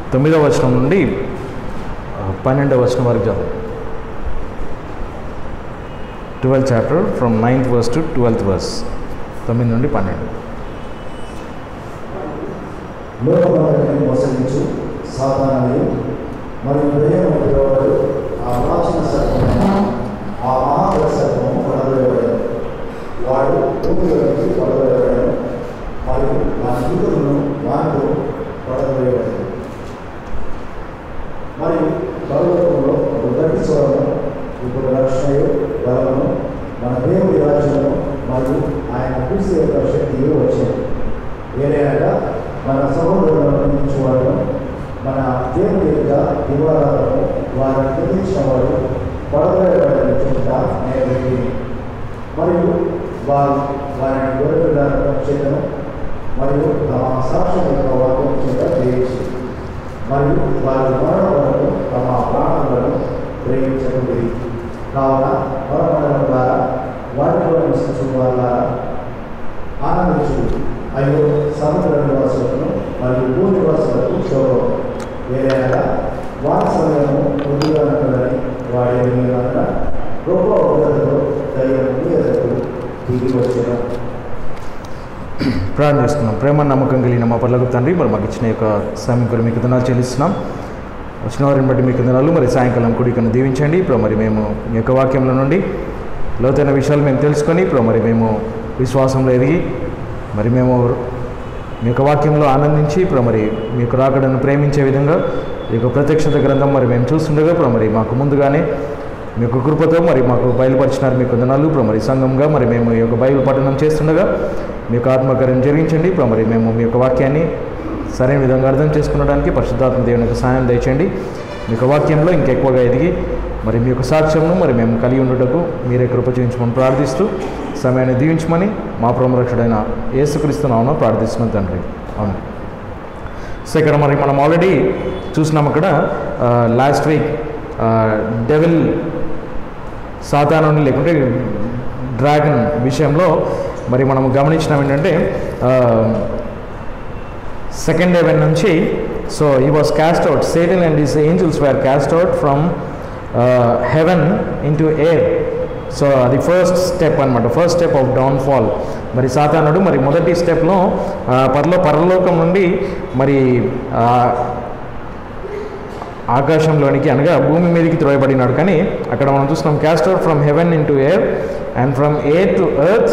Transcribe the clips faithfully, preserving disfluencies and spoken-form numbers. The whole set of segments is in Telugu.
తొమ్మిదవ వచనం నుండి పన్నెండవ వచనం వరకు చదువు. Twelfth chapter from ninth verse to twelfth verse, తొమ్మిది నుండి పన్నెండు. లోకమంతటిని మోసగించు సాతానుడు మరియు దయ్యము పిలువబడు ఆ ప్రాచీన సర్పమైన ఆ మహాబల సర్పము పడవేయబడను. వాడు భూమిలోనికి పడవేయబడను మరియు వాని దూతలను వానితో పడవేయబడను. మరియు పర్వతంలో ఒక గట్టి స్వరము, ఇప్పుడు రక్షణయు బలము మన దేవుడి రాజ్యము మరియు ఆయన కృషి యొక్క శక్తియు వచ్చాయి. ఏదైనా మన సహోదరులను నిందించేవాడు మన దేవుడి యొక్క దివారాలను వారిని నిందించిన వాడు పడవేయబడని చోట నేను మరియు వారు వారిని గొర్రెల చేతను మరియు తమ సాక్ష్యం యొక్క వాక్యం చేత జయించి మరియు వారి మరణ వరకు తమ ప్రాణాలను ప్రేమించకుంది. కావున మరణం ద్వారా వాటిలో నివసించిన వాళ్ళ ఆనందించు. అయ్యో సముద్ర నివాసులను మరియు భూ నివాసులకు శోభం. ఏదైనా వారి సమయము కొద్దిగా ఉంటుందని వాడి మీద గొప్ప ఉదయతో దయ్యం మీదకు దిగి వచ్చాను. ప్రార్థన చేస్తున్నాం. ప్రేమ నమ్మకం కలిగిన మా పర్లకు తండ్రి, మరి మాకు ఇచ్చిన యొక్క సమయం కూడా మీకు దినాలు చెల్లిస్తున్నాం. వచ్చిన వారిని బట్టి మీకు దినాలు మరి సాయంకాలం కూడికను దీవించండి. ఇప్పుడు మరి మేము మీ యొక్క వాక్యంలో నుండి లోతైన విషయాలు మేము తెలుసుకొని ఇప్పుడు మరి మేము విశ్వాసంలో ఎదిగి మరి మేము మీ యొక్క వాక్యంలో ఆనందించి ఇప్పుడు మరి మీ యొక్క రాకడను ప్రేమించే విధంగా ఈ యొక్క ప్రత్యక్షత గ్రంథం మరి మేము చూస్తుండగా ఇప్పుడు మరి మాకు ముందుగానే మీ యొక్క కృపతో మరి మాకు బయలుపరిచినారు మీకు దినాలు. ఇప్పుడు మరి సంఘంగా మరి మేము ఈ యొక్క బైబిల్ పఠనం చేస్తుండగా మీ యొక్క ఆత్మకార్యం జరిగించండి. ఇప్పుడు మరి మేము మీ యొక్క వాక్యాన్ని సరైన విధంగా అర్థం చేసుకునడానికి పరిశుద్ధాత్మ దేవుని యొక్క సహాయం దయచేయండి. మీ యొక్క వాక్యంలో ఇంకెక్కువగా ఎదిగి మరి మీ యొక్క సాక్ష్యంను మరి మేము కలిగి ఉండటకు మీరే కృప చూపించమని ప్రార్థిస్తూ సమయాన్ని దీవించమని మా ప్రేమరక్షుడైన యేసుక్రీస్తు నామమున ప్రార్థిస్తున్నాం తండ్రి. అవును. సో ఇక్కడ మరి మనం ఆల్రెడీ చూసినాం అక్కడ లాస్ట్ వీక్ డెవిల్ సాతాను లేకుంటే డ్రాగన్ విషయంలో మరి మనం గమనించినాం ఏంటంటే సెకండ్ హెవెన్ నుంచి so he was cast out, Satan and his angels were cast out from heaven into air. So అది ఫస్ట్ స్టెప్ అనమాట, ఫస్ట్ స్టెప్ ఆఫ్ డౌన్ఫాల్. మరి సాతానుడు మరి మొదటి స్టెప్లో పరలో పరలోకం నుండి మరి ఆకాశంలోనికి అనగా భూమి మీదకి త్రోయబడినాడు. కానీ అక్కడ మనం చూస్తున్నాం cast out from heaven into air and from air to earth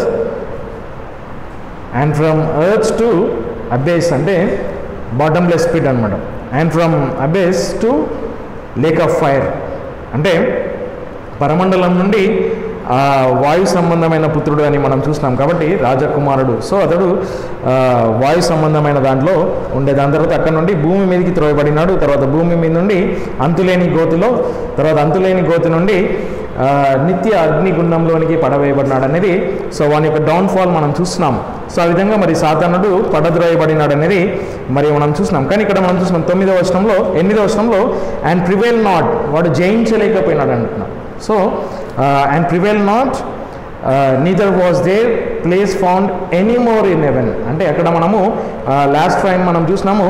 and from earth to abyss అంటే బాటమ్లెస్ పిట్ అనమాట. And from abyss to lake of fire అంటే పరమండలం నుండి వాయు సంబంధమైన పుత్రుడు అని మనం చూస్తున్నాం. కాబట్టి రాజకుమారుడు, సో అతడు వాయు సంబంధమైన దాంట్లో ఉండే. దాని తర్వాత అక్కడ నుండి భూమి మీదకి త్రోయబడినాడు. తర్వాత భూమి మీద నుండి అంతులేని గోతిలో, తర్వాత అంతులేని గోతి నుండి నిత్య అగ్నిగుండంలోనికి పడవేయబడినాడు అనేది సో వాని యొక్క డౌన్ఫాల్ మనం చూస్తున్నాం. సో ఆ విధంగా మరి సాతానుడు పడద్రోయబడినాడు అనేది మరి మనం చూస్తున్నాం. కానీ ఇక్కడ మనం చూస్తున్నాం తొమ్మిదవ వచనంలో ఎనిమిదవ వచనంలో అండ్ ప్రివేల్ నాట్, వాడు జయించలేకపోయినాడు అంటున్నాం. So and prevail not neither was their place found any more in heaven అంటే అక్కడ మనము లాస్ట్ టైం మనం చూసినాము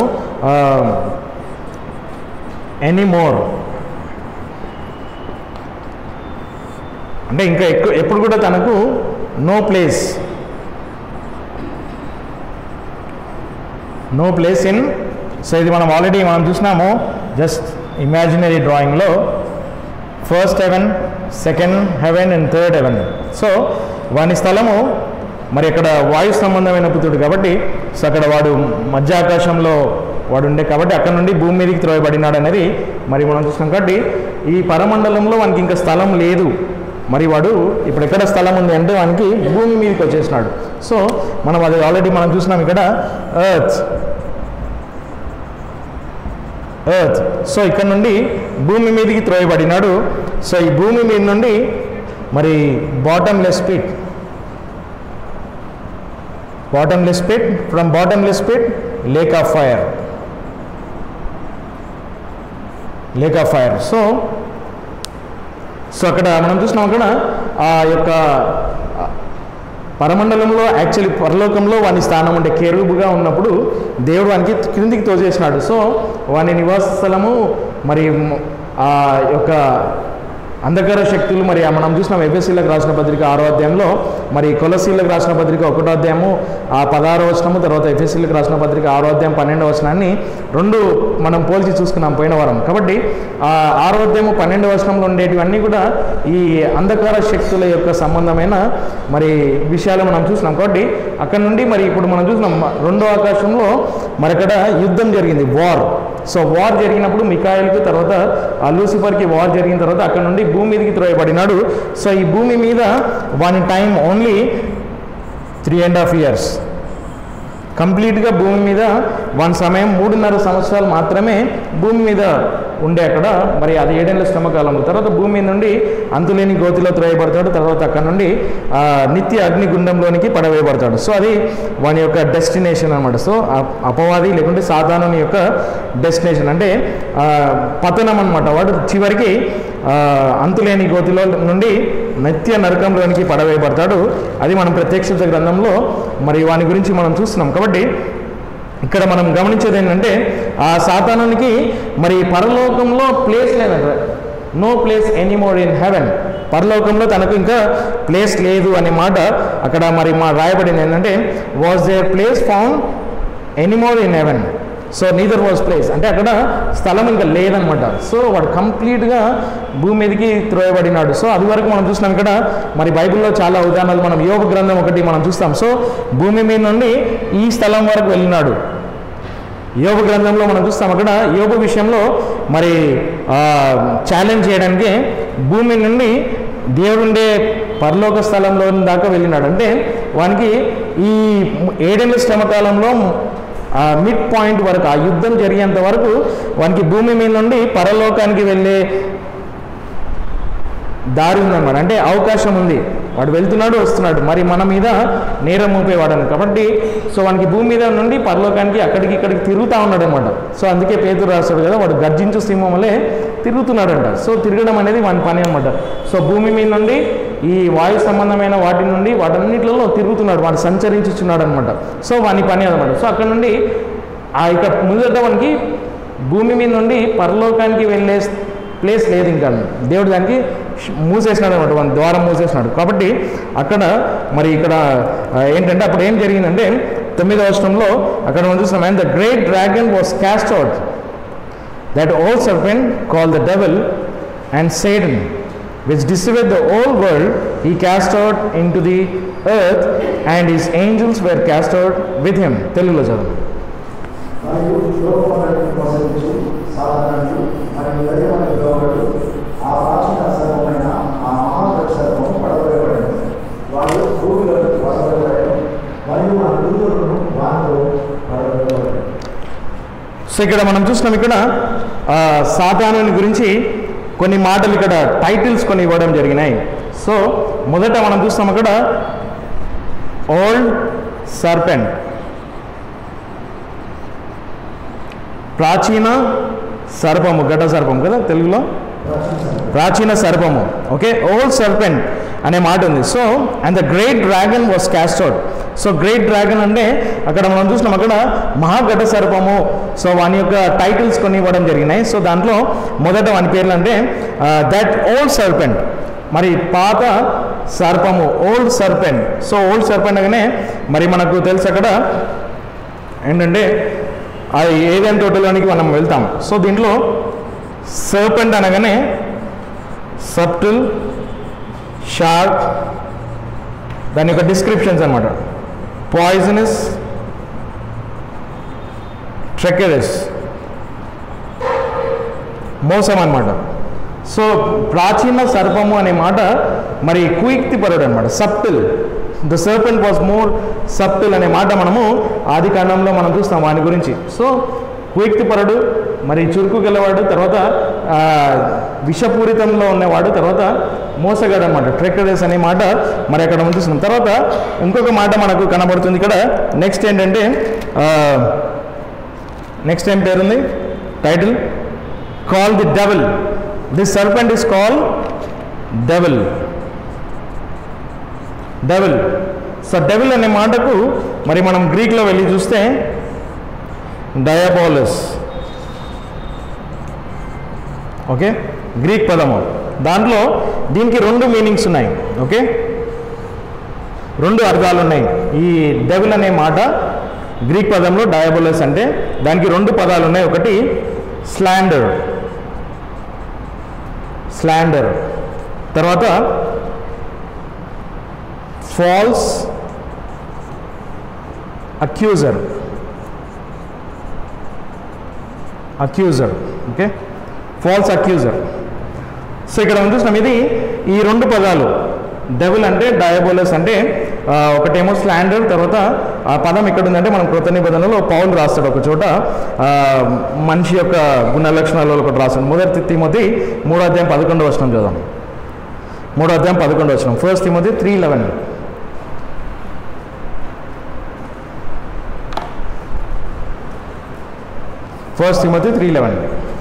ఎనీ మోర్ అంటే ఇంకా ఎక్కువ ఎప్పుడు కూడా తనకు no place no place in. So ఇది మనం ఆల్రెడీ మనం చూసినాము జస్ట్ ఇమాజినరీ డ్రాయింగ్లో first heaven, second heaven and third heaven. So వాని స్థలము మరి అక్కడ వాయు సంబంధమైన పుత్రుడు కాబట్టి సో అక్కడ వాడు మధ్య ఆకాశంలో వాడు ఉండే కాబట్టి అక్కడ నుండి భూమి మీదకి త్రోయబడినాడు అనేది మరి మనం చూసినాం. కాబట్టి ఈ పరమండలంలో వానికి ఇంకా స్థలం లేదు. మరి వాడు ఇప్పుడు ఎక్కడ స్థలం ఉంది అంటే వానికి భూమి మీదకి వచ్చేసినాడు. సో మనం అది ఆల్రెడీ మనం చూసినాం ఇక్కడ ఎర్త్ ఎర్త్ సో ఇక్కడ నుండి భూమి మీదకి త్రోయబడినాడు. సో ఈ భూమి మీద నుండి మరి bottomless pit bottomless pit from bottomless pit lake of fire lake of fire so so అక్కడ మనం చూసినాం అక్కడ ఆ యొక్క పరమండలంలో యాక్చువల్లీ పరలోకంలో వాని స్థానం ఉండే కెరూబుగా ఉన్నప్పుడు దేవుడు వానికి క్రిందికి తోచేసినాడు. సో వాని నివాస స్థలము మరి ఆ యొక్క అంధకార శక్తులు మరి మనం చూసినాం ఎఫెసీలకు రాసిన పత్రిక ఆరో అధ్యాయంలో, మరి కొలసీలకు రాసిన పత్రిక ఒకటో అధ్యాయము ఆ పదహారో వచనము, తర్వాత ఎఫెసీలకు రాసిన పత్రిక ఆరో అధ్యాయం పన్నెండో వచనాన్ని రెండు మనం పోల్చి చూసుకున్నాం పోయిన వారం. కాబట్టి ఆ ఆరో అధ్యాయము పన్నెండో వచనంలో ఉండేటివన్నీ కూడా ఈ అంధకార శక్తుల యొక్క సంబంధమైన మరి విషయాలు మనం చూసినాం. కాబట్టి అక్కడ నుండి మరి ఇప్పుడు మనం చూసినాం రెండో ఆకాశంలో మరి అక్కడ యుద్ధం జరిగింది, వార్. సో వార్ జరిగినప్పుడు మికాయల్కి తర్వాత ఆ లూసిఫర్కి వార్ జరిగిన తర్వాత అక్కడ నుండి భూమి మీదకి త్రోయబడినాడు. సో ఈ భూమి మీద one time only three and half years కంప్లీట్గా భూమి మీద వన్ సమయం మూడున్నర సంవత్సరాలు మాత్రమే భూమి మీద ఉండే అక్కడ. మరి అది ఏడేళ్ళ శ్రమకాలంలో తర్వాత భూమి మీద నుండి అంతులేని గోతిలో త్రోయబడతాడు. తర్వాత అక్కడ నుండి నిత్య అగ్నిగుండంలోనికి పడవేయబడతాడు. సో అది వాని యొక్క డెస్టినేషన్ అనమాట. సో అపవాది లేకుంటే సాతానుని యొక్క డెస్టినేషన్ అంటే పతనం అనమాట. వాడు చివరికి అంతులేని గోతిలో నుండి నిత్య నరకంలోనికి పడవేయబడతాడు. అది మనం ప్రత్యక్షత గ్రంథంలో మరి వాని గురించి మనం చూస్తున్నాం. కాబట్టి ఇక్కడ మనం గమనించేది ఏంటంటే ఆ సాతానునికి మరి పరలోకంలో ప్లేస్ లేదంట. No place anymore in heaven. పరలోకంలో తనకు ఇంకా ప్లేస్ లేదు అనే మాట అక్కడ మరి మా రాయబడింది ఏంటంటే was their place found anymore in heaven. So neither was place అంటే అక్కడ స్థలం ఇంకా లేదనమాట. సో వాడు కంప్లీట్గా భూమి మీదకి త్రోయబడినాడు. సో అది వరకు మనం చూసినాం ఇక్కడ మరి బైబిల్లో చాలా ఉదాహరణలు మనం యోగ గ్రంథం ఒకటి మనం చూస్తాం. సో భూమి మీద నుండి ఈ స్థలం వరకు వెళ్ళినాడు. యోగ గ్రంథంలో మనం చూస్తాం అక్కడ యోగ విషయంలో మరి ఛాలెంజ్ చేయడానికి భూమి నుండి దేవుడుండే పరలోక స్థలంలో దాకా వెళ్ళినాడు. అంటే వానికి ఈ ఏడేళ్ళ శ్రమకాలంలో మిడ్ పాయింట్ వరకు ఆ యుద్ధం జరిగేంత వరకు వానికి భూమి మీద నుండి పరలోకానికి వెళ్ళే దారి ఉందన్నమాట. అంటే అవకాశం ఉంది. వాడు వెళ్తున్నాడు వస్తున్నాడు మరి మన మీద నేరం మోపేవాడని. కాబట్టి సో వానికి భూమి మీద నుండి పరలోకానికి అక్కడికి ఇక్కడికి తిరుగుతూ ఉన్నాడు అనమాట. సో అందుకే పేతురు రాస్తాడు కదా వాడు గర్జించు సింహం వలె తిరుగుతున్నాడంట. సో తిరగడం అనేది వాని పని అనమాట. సో భూమి మీద నుండి ఈ వాయు సంబంధమైన వాటి నుండి వాటన్నిటిలో తిరుగుతున్నాడు, వాడు సంచరించుచున్నాడు అనమాట. సో వాని పని అనమాట. సో అక్కడ నుండి ఆ ఇక ముందట వానికి భూమి మీద నుండి పరలోకానికి వెళ్ళే ప్లేస్ లేదు. ఇంకా దేవుడు దానికి మూసేసినాడు అనమాట, వాని ద్వారం మూసేసినాడు. కాబట్టి అక్కడ మరి ఇక్కడ ఏంటంటే అప్పుడు ఏం జరిగిందంటే తొమ్మిదవ వచనంలో అక్కడ మనం చూస్తాం and the great dragon was cast out, that old serpent called the devil and Satan, which deceived the whole world, he cast out into the earth, and his angels were cast out with him. Telugulo chadavu. మరియు లోకములను మోసగించు సాతానుడు మరియు దయ్యమైన దొంగలు ఆ ప్రాచీన సర్పమైన ఆ మహాగణ సర్పము పడవేయబడింది. వారు భూమిలోకి పడవేయబడ్డారు మరియు ఆ దూతలను వారిలో పడవేయబడ్డారు. సో ఇక్కడ మనం చూస్తున్నాం ఇక్కడ సాతానుని గురించి కొన్ని మాటలు ఇక్కడ టైటిల్స్ కొన్ని ఇవ్వడం జరిగినాయి. సో మొదట మనం చూస్తాం అక్కడ ఓల్డ్ సర్పెంట్, ప్రాచీన సర్పము, ఘట సర్పం కదా తెలుగులో, ప్రాచీన సర్పము. ఓకే, ఓల్డ్ సర్పెంట్ అనే మాట ఉంది. So and the great dragon was cast out. So great dragon అంటే అక్కడ మనం చూసినాం అక్కడ మహాఘట సర్పము. సో వాని యొక్క టైటిల్స్ కొన్ని ఇవ్వడం జరిగినాయి. సో దాంట్లో మొదట వాని పేర్లు అంటే దట్ ఓల్డ్ సర్పెంట్, మరి పాత సర్పము, old serpent. So old serpent అనగానే మరి మనకు తెలుసు అక్కడ ఏంటంటే అది ఏదైనా తోటలోనికి మనం వెళ్తాం. సో దీంట్లో సర్పెంట్ అనగానే సబ్టిల్, షార్ప్, దాని యొక్క డిస్క్రిప్షన్స్ అనమాట. పాయిజనస్, ట్రెకెరస్, మోసం అనమాట. సో ప్రాచీన సర్పము అనే మాట మరి కుయుక్తిపరుడు అనమాట, subtle. The serpent was more subtle అనే మాట మనము ఆది కాండంలో మనం చూస్తాం వాని గురించి. సో కుయుక్తిపరుడు, మరి చురుకు గలవాడు, తర్వాత విషపూరితంలో ఉన్నవాడు, తర్వాత మోసగాడు అనమాట, ట్రెక్కరస్ అనే మాట మరి అక్కడ మనం చూస్తున్నాం. తర్వాత ఇంకొక మాట మనకు కనబడుతుంది ఇక్కడ. నెక్స్ట్ ఏంటంటే నెక్స్ట్ ఏం పేరుంది title, call the devil. This serpent is call devil. Devil. So devil అనే మాటకు మరి మనం గ్రీక్లో వెళ్ళి చూస్తే డయాబోలస్, ఓకే, గ్రీక్ పదము. దాంట్లో దీనికి రెండు మీనింగ్స్ ఉన్నాయి, ఓకే, రెండు అర్థాలు ఉన్నాయి. ఈ డెవిల్ అనే మాట గ్రీక్ పదంలో డయాబోలస్ అంటే దానికి రెండు పదాలు ఉన్నాయి. ఒకటి స్లాండర్, స్లాండర్ తర్వాత false accuser, accuser, okay, false accuser. So ఇక్కడ మనం చూసినాం ఇది ఈ రెండు పదాలు డెవిల్ అంటే డయాబోలస్ అంటే ఒకటేమో స్లాండర్, తర్వాత ఆ పదం ఎక్కడ ఉందంటే మనం కృత నిబంధనలో పౌలు రాస్తాడు ఒక చోట మనిషి యొక్క గుణ లక్షణాలలో ఒకటి రాస్తాడు. మొదటి తిమోతి మూడో అధ్యాయం పదకొండవ వచనం చూద్దాం. మూడో అధ్యాయం పదకొండవ వచనం, first Timothy three eleven. First Timothy three eleven.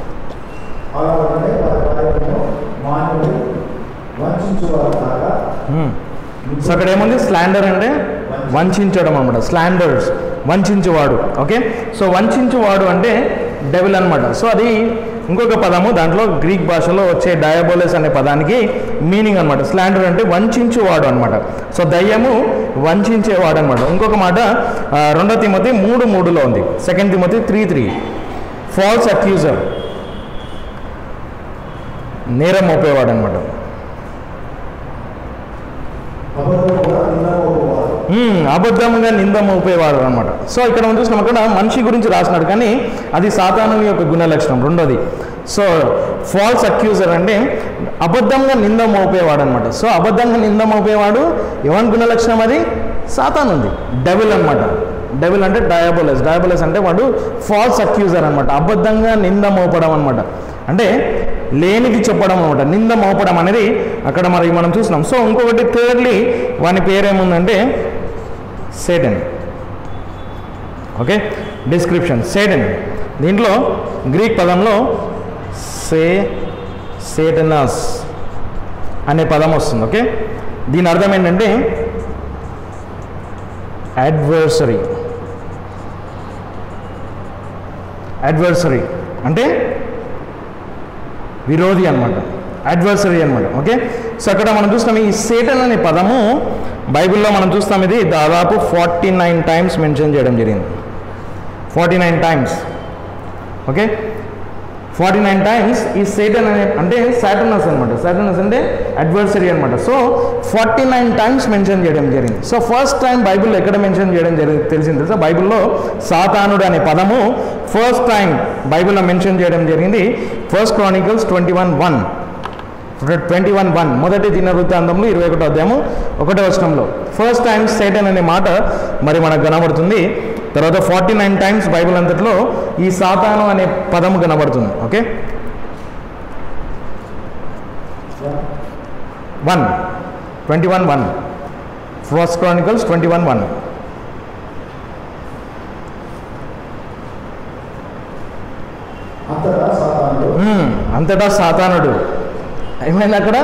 So అక్కడ ఏముంది? స్లాండర్ అంటే వంచడం అనమాట. స్లాండర్స్ వంచువాడు, ఓకే. సో వంచువాడు అంటే డెవిల్ అనమాట. సో అది ఇంకొక పదము దాంట్లో గ్రీక్ భాషలో వచ్చే డయాబోలస్ అనే పదానికి మీనింగ్ అనమాట. స్లాండర్ అంటే వంచువాడు అనమాట. సో దయ్యము వంచేవాడు అనమాట. ఇంకొక మాట రెండో తిమోతి మూడు మూడులో ఉంది, second Timothy three three. False accuser, నేరం మోపేవాడు అనమాట. అబద్ధంగా నింద మోపేవాడు అనమాట. సో ఇక్కడ మనం చూసినాం అక్కడ మనిషి గురించి రాసినాడు, కానీ అది సాతాను యొక్క గుణ లక్షణం రెండోది. సో ఫాల్స్ అక్యూజర్ అంటే అబద్ధంగా నింద మోపేవాడు అనమాట. సో అబద్ధంగా నింద మోపేవాడు ఎవరి గుణ లక్షణం? అది సాతాను ఉంది, డెవిల్ అనమాట. డెవిల్ అంటే డయాబోలస్, డయాబోలస్ అంటే వాడు ఫాల్స్ అక్యూజర్ అనమాట. అబద్ధంగా నింద మోపడం అనమాట, అంటే లేనిది చెప్పడం అనమాట. నింద మోపడం అనేది అక్కడ మరి మనం చూసినాం. సో ఇంకొకటి థర్డ్లీ వాని పేరేముందంటే సేటన్, ఓకే. డిస్క్రిప్షన్ సేటన్, దీంట్లో గ్రీక్ పదంలో సే సేటనస్ అనే పదం వస్తుంది, ఓకే. దీని అర్థం ఏంటంటే అడ్వర్సరీ, అడ్వర్సరీ అంటే విరోధి అనమాట, అడ్వర్సరీ అనమాట, ఓకే. సో అక్కడ మనం చూస్తాం ఈ సేటన్ అనే పదము బైబిల్లో మనం చూస్తాం ఇది దాదాపు ఫార్టీ నైన్ టైమ్స్ మెన్షన్ చేయడం జరిగింది. Forty nine times, okay. Forty nine times ఈ సేటన్ అనే అంటే సాటర్నస్ అనమాట. సాటర్నస్ అంటే అడ్వర్సరీ అనమాట. So forty nine times mention చేయడం జరిగింది. సో ఫస్ట్ టైం బైబిల్లో ఎక్కడ మెన్షన్ చేయడం జరిగింది తెలిసింది తెలుసా? బైబిల్లో సాతానుడు అనే పదము ఫస్ట్ టైం బైబిల్లో మెన్షన్ చేయడం జరిగింది first Chronicles twenty one one twenty one one మొదటి దినవృత్తాంతంలో ఇరవై ఒకటో అధ్యాయము ఒకటో వచనంలో ఫస్ట్ టైం సేటన్ అనే మాట మరి మనకు కనబడుతుంది. తర్వాత ఫార్టీ నైన్ టైమ్స్ బైబిల్ అంతట్లో ఈ సాతాను అనే పదము కనబడుతుంది, okay. One twenty one one first Chronicles twenty one one. అంతటా సాతానుడు ఏమైంది అక్కడ?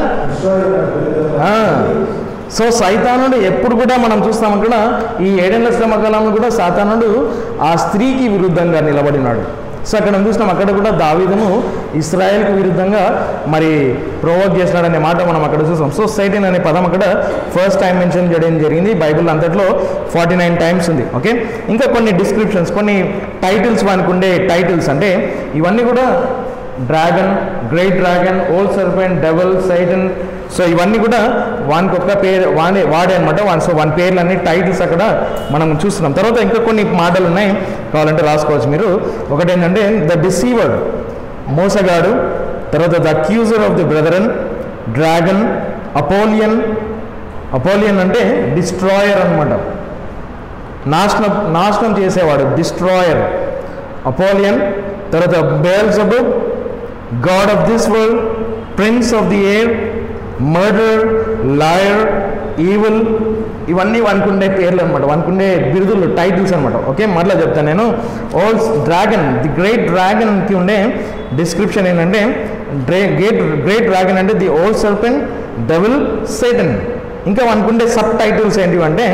సో సైతానుడు ఎప్పుడు కూడా మనం చూస్తాం అక్కడ ఈ ఏడేళ్ల శ్రమకాలంలో కూడా సాతానుడు ఆ స్త్రీకి విరుద్ధంగా నిలబడినాడు. సో అక్కడ చూసినాం అక్కడ కూడా దావీదును ఇస్రాయేల్కి విరుద్ధంగా మరి ప్రొవోక్ చేసినాడనే మాట మనం అక్కడ చూసాం. సో సైటన్ అనే పదం అక్కడ ఫస్ట్ టైం మెన్షన్ చేయడం జరిగింది. బైబిల్ అంతట్లో ఫార్టీ నైన్ టైమ్స్ ఉంది, ఓకే. ఇంకా కొన్ని డిస్క్రిప్షన్స్, కొన్ని టైటిల్స్ వానికి ఉండే టైటిల్స్ అంటే ఇవన్నీ కూడా dragon, great dragon, old serpent, devil, Satan. So ఇవన్నీ కూడా వానికి ఒక్క పేరు వాడే వాడే అనమాట. వాన్ సో వన్ పేర్లు అన్ని టైటిల్స్ అక్కడ మనం చూస్తున్నాం. తర్వాత ఇంకా కొన్ని మాటలు ఉన్నాయి, కావాలంటే రాసుకోవచ్చు మీరు. ఒకటి ఏంటంటే ద డిసీవర్, మోసగాడు. తర్వాత the accuser of the brethren, dragon, Apollyon. Apollyon అంటే డిస్ట్రాయర్ అనమాట, నాశనం నాశనం చేసేవాడు, డిస్ట్రాయర్, అపోలియన్. తర్వాత Beelzebub, god of this world, prince of the air, murder, liar, evil. ఇవన్నీ వనుకుండే పేర్లు అనమాట, వనుకుండే బిరుదులు, టైటిల్స్ అనమాట, ఓకే. మరలా చెప్తాను నేను. ఓల్డ్ డ్రాగన్, ది గ్రేట్ డ్రాగన్కి ఉండే డిస్క్రిప్షన్ ఏంటంటే డ్రే గ్రేట్ గ్రేట్ డ్రాగన్ అంటే the old serpent, devil, Satan. ఇంకా వనుకుండే సబ్ టైటిల్స్ ఏంటివి అంటే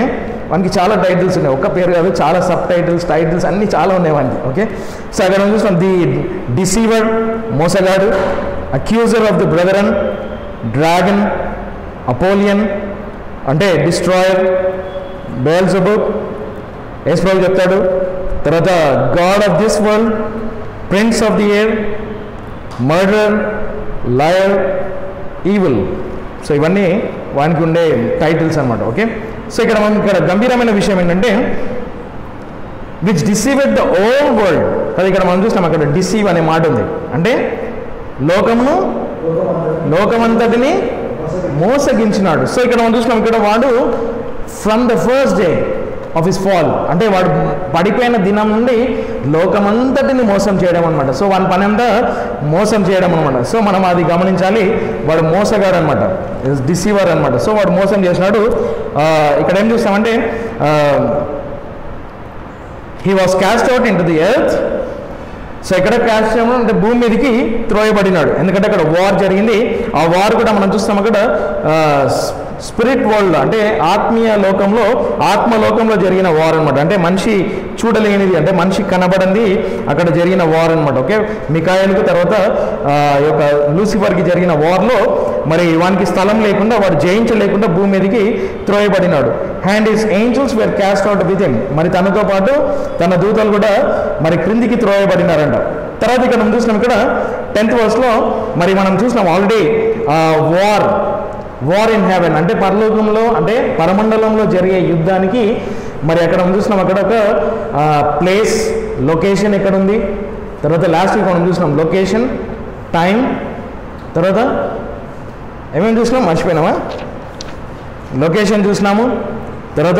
వానికి చాలా టైటిల్స్ ఉన్నాయి, ఒక్క పేరు కాదు, చాలా సబ్ టైటిల్స్ టైటిల్స్ అన్నీ చాలా ఉన్నాయి వానికి. ఓకే, సో అక్కడ మనం చూస్తాం ది డిసీవర్, మోసగాడు, accuser of the brethren, dragon, Apollyon అంటే డిస్ట్రాయర్, బెయల్జెబూబ్ యేసుప్రభు చెప్తాడు. తర్వాత god of this world, prince of the air, murder, liar, evil. So ఇవన్నీ వానికి ఉండే టైటిల్స్ అనమాట. ఓకే, సో ఇక్కడ మనం ఇక్కడ గంభీరమైన విషయం ఏంటంటే which deceived the whole world. అది ఇక్కడ మనం చూస్తాం, అక్కడ డిసీవ్ అనే మాట ఉంది, అంటే లోకమును లోకమంతటిని మోసగించినాడు. సో ఇక్కడ మనం చూసినాం, ఇక్కడ వాడు from the first day of his fall, అంటే వాడు పడిపోయిన దినం నుండి లోకమంతటిని మోసం చేయడం అనమాట. సో వాని పని అంతా మోసం చేయడం అనమాట. సో మనం అది గమనించాలి, వాడు మోసగాడు అనమాట, డిసీవర్ అనమాట. సో వాడు మోసం చేసినాడు. ఇక్కడ ఏం చూస్తామంటే he was cast out into the earth. So ఎక్కడ క్యాస్ట్ చేయడం అంటే భూమి మీదకి త్రోయబడినాడు, ఎందుకంటే అక్కడ వార్ జరిగింది. ఆ వార్ కూడా మనం చూస్తాం అక్కడ స్పిరిట్ వరల్డ్, అంటే ఆత్మీయ లోకంలో ఆత్మలోకంలో జరిగిన వార్ అనమాట. అంటే మనిషి చూడలేనిది, అంటే మనిషి కనబడింది అక్కడ జరిగిన వార్ అనమాట. ఓకే, మికాయలకు తర్వాత ఈ యొక్క లూసిఫర్కి జరిగిన వార్లో మరి వానికి స్థలం లేకుండా, వాడు జయించలేకుండా భూమి మీదకి త్రోయబడినాడు. And his angels were cast out with him, మరి తనతో పాటు తన దూతలు కూడా మరి క్రిందికి త్రోయబడినారంట. తర్వాత ఇక్కడ మనం చూసినాం, ఇక్కడ టెన్త్ వర్స్లో మరి మనం చూసినాం already war war in heaven, అంటే పరలోకంలో అంటే పరమండలంలో జరిగే యుద్ధానికి మరి అక్కడ మనం చూసినాం, అక్కడ ఒక ప్లేస్ లొకేషన్ ఎక్కడ ఉంది. తర్వాత లాస్ట్ వీక్ మనం చూసినాం లొకేషన్, టైం, తర్వాత ఏమేమి చూసినాం మర్చిపోయినామా, లొకేషన్ చూసినాము, తర్వాత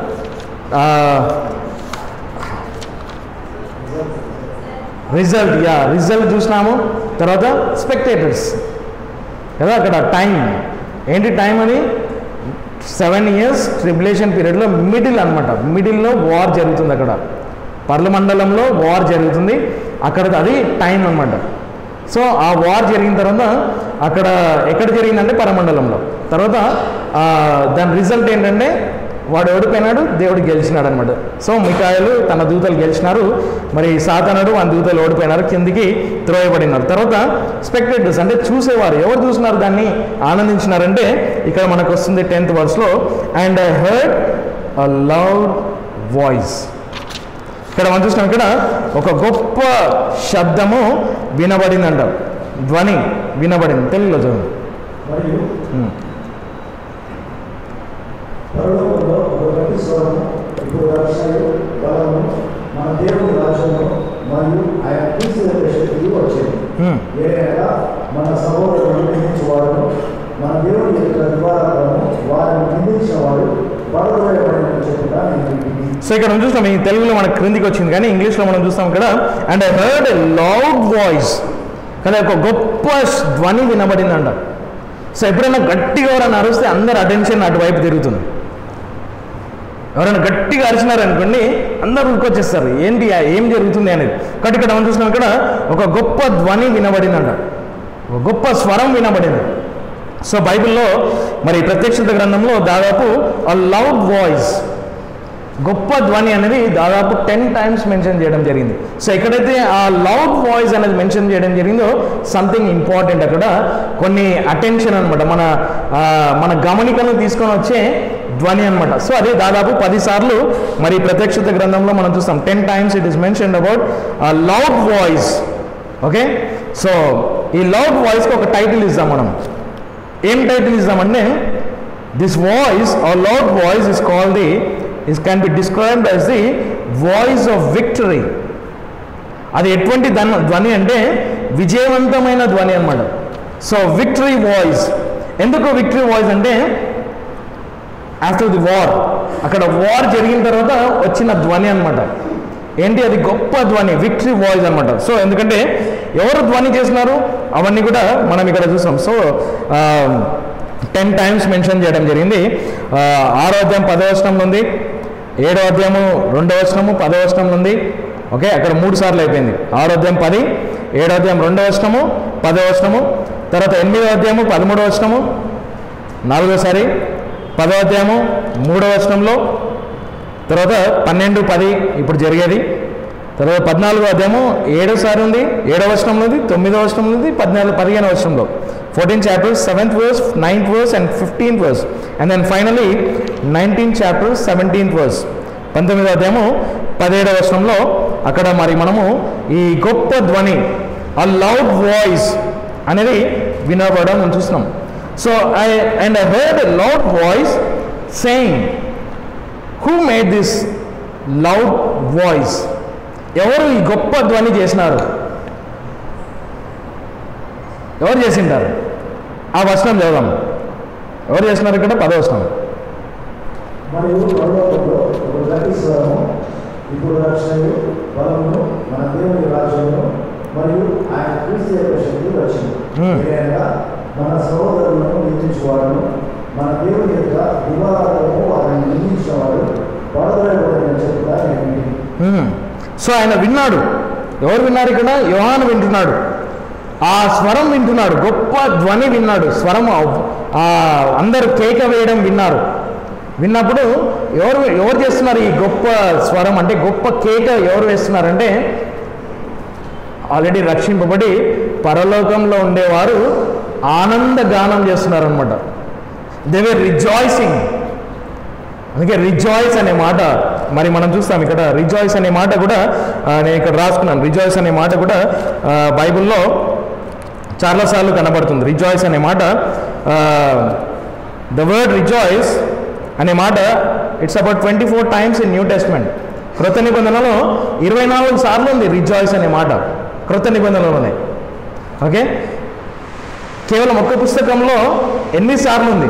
రిజల్ట్, యా రిజల్ట్ చూసినాము, తర్వాత స్పెక్టేటర్స్ కదా. అక్కడ టైం ఏంటి, టైం అని సెవెన్ ఇయర్స్ ట్రిబులేషన్ పీరియడ్లో మిడిల్ అనమాట, మిడిల్లో వార్ జరుగుతుంది. అక్కడ పర్లమండలంలో వార్ జరుగుతుంది, అక్కడ అది టైం అనమాట. సో ఆ వార్ జరిగిన తర్వాత అక్కడ ఎక్కడ జరిగిందంటే పరమండలంలో. తర్వాత దాని రిజల్ట్ ఏంటంటే వాడు ఓడిపోయినాడు, దేవుడు గెలిచినాడు అనమాట. సో మికాయలు తన దూతలు గెలిచినారు, మరి సాతానుడు వాని దూతలు ఓడిపోయినారు, కిందికి త్రోయబడినారు. తర్వాత స్పెక్టేటర్స్ అంటే చూసేవారు, ఎవరు చూసినారు దాన్ని ఆనందించినారంటే ఇక్కడ మనకు వస్తుంది టెన్త్ వర్స్లో, and I heard a loud voice. ఇక్కడ మనం చూసినాం, ఇక్కడ ఒక గొప్ప శబ్దము వినబడిందంట, ధ్వని వినబడింది. తెలుగులో చదువు. మరియు పరలోకంలో ఒక గట్టి స్వరము, ఇప్పుడు రక్షణయు బలము మన దేవుని రాజ్యము మరియు ఆయన క్రీస్తు శక్తి వచ్చేది. ఏదైనా మన సహోదరులను నిందించేవాడు, మన దేవుని యొక్క నివారణను వారిని నిందించిన వాడు బలపడబడిన చెప్పుగా నేను. సో ఇక్కడ మనం చూస్తాం, ఈ తెలుగులో మనకు క్రిందికి వచ్చింది, కానీ ఇంగ్లీష్లో మనం చూస్తాం ఇక్కడ and I heard a loud voice, కానీ ఒక గొప్ప ధ్వని వినబడిందంట. సో ఎప్పుడైనా గట్టిగా ఎవరైనా అరిస్తే అందరు అటెన్షన్ అటువైపు తిరుగుతుంది. ఎవరైనా గట్టిగా అరిచినారనుకోండి అందరూ ఉరికొచ్చేస్తారు, ఏంటి ఏం జరుగుతుంది అనేది. కాబట్టి ఇక్కడ మనం చూసినాం, ఇక్కడ ఒక గొప్ప ధ్వని వినబడిందంట, ఒక గొప్ప స్వరం వినబడింది. సో బైబిల్లో మరి ప్రత్యక్షత గ్రంథంలో దాదాపు ఆ లౌడ్ వాయిస్, గొప్ప ధ్వని అనేది దాదాపు టెన్ టైమ్స్ మెన్షన్ చేయడం జరిగింది. సో ఎక్కడైతే ఆ లౌడ్ వాయిస్ అనేది మెన్షన్ చేయడం జరిగిందో సంథింగ్ ఇంపార్టెంట్, అక్కడ కొన్ని అటెన్షన్ అనమాట, మన మన గమనికను తీసుకొని వచ్చే ధ్వని అనమాట. సో అదే దాదాపు పదిసార్లు మరి ప్రత్యక్షత గ్రంథంలో మనం చూస్తాం, ten times it is mentioned about loud voice. Okay, so ఈ లౌడ్ వాయిస్కి ఒక టైటిల్ ఇద్దాం మనం. ఏం టైటిల్ ఇద్దామంటే this voice or loud voice is called the is can be described as the voice of victory. అది ఎటువంటి ధ్వని ధ్వని అంటే విజయవంతమైన ధ్వని అనమాట. So victory voice. ఎందుకు విక్టరీ వాయిస్ అంటే ఆఫ్టర్ ది వార్, అక్కడ వార్ జరిగిన తర్వాత వచ్చిన ధ్వని అనమాట. ఏంటి అది గొప్ప ధ్వని, విక్టరీ వాయిస్ అనమాట. సో ఎందుకంటే ఎవరు ధ్వని చేసినారు అవన్నీ కూడా మనం ఇక్కడ చూసాం. సో టెన్ టైమ్స్ మెన్షన్ చేయడం జరిగింది. ఆరో అధ్యాయం పదో వచనం ఉంది, ఏడో అధ్యాయము రెండో వచనము పదో వచనం ఉంది. ఓకే, అక్కడ మూడు సార్లు అయిపోయింది. ఆరో అధ్యాయం పది, ఏడో అధ్యాయం రెండో వచనము పదో వచనము, తర్వాత ఎనిమిదో అధ్యాయము పదమూడో వచనము నాలుగోసారి, పదో అధ్యాయము మూడో వచనంలో, తర్వాత పన్నెండు పది ఇప్పుడు జరిగేది. తర్వాత పద్నాలుగో అధ్యాయము ఏడోసారి ఉంది, ఏడవ వచనంలో ఉంది, తొమ్మిదో వచనంలో ఉంది, పద్నాలుగు పదిహేను వచనంలో. Fourteen chapters, seventh verse, ninth verse and fifteenth verse, and then finally nineteen chapters, seventeenth verse, పంతొమ్మిదో అధ్యాయము పదిహేడవ వచనంలో అక్కడ మరి మనము ఈ గొప్ప ధ్వని, ఆ లౌడ్ వాయిస్ అనేది వినబడడం మనం చూస్తున్నాం. So I and I heard a loud voice saying, who made this loud voice? ఎవరు ఈ గొప్ప ధ్వని చేసినారు? ఎవరు చేసింటారు? ఆ వచనం చదవం. ఎవరు చేసినారు ఇక్కడ? పదో వచనం. మరియు పరలోకంలో ఒక గట్టి స్వరము, ఇప్పుడు రక్షణయు బలమును మన దేవుని రాజ్యమును మరియు ఆయన క్రీస్తు యొక్క శక్తి వచ్చింది. ఏదైనా మన సహోదరులను నిందించేవాడును, మన దేవుని యొక్క దివారాలను వారిని నిందించిన వాడు పడదలైపోతాడని చెప్తా నేను. సో ఆయన విన్నాడు. ఎవరు విన్నారు ఇక్కడ? యోహాను వింటున్నాడు. ఆ స్వరం వింటున్నాడు, గొప్ప ధ్వని విన్నాడు, స్వరం అందరు కేక వేయడం విన్నారు. విన్నప్పుడు ఎవరు ఎవరు చేస్తున్నారు ఈ గొప్ప స్వరం అంటే గొప్ప కేక ఎవరు వేస్తున్నారంటే ఆల్రెడీ రక్షింపబడి పరలోకంలో ఉండేవారు ఆనంద గానం చేస్తున్నారు అనమాట. They were rejoicing. అందుకే రిజాయిస్ అనే మాట మరి మనం చూస్తాం ఇక్కడ. రిజాయిస్ అనే మాట కూడా నేను ఇక్కడ రాసుకున్నాను. రిజాయిస్ అనే మాట కూడా బైబిల్లో చాలాసార్లు కనబడుతుంది. రిజాయిస్ అనే మాట, ద వర్డ్ రిజాయిస్ అనే మాట it's about twenty four times in New Testament. క్రొత్త నిబంధనలో ఇరవై నాలుగు సార్లు ఉంది రిజాయిస్ అనే మాట క్రొత్త నిబంధనలోనే. ఓకే, కేవలం ఒక్క పుస్తకంలో ఎన్నిసార్లు ఉంది?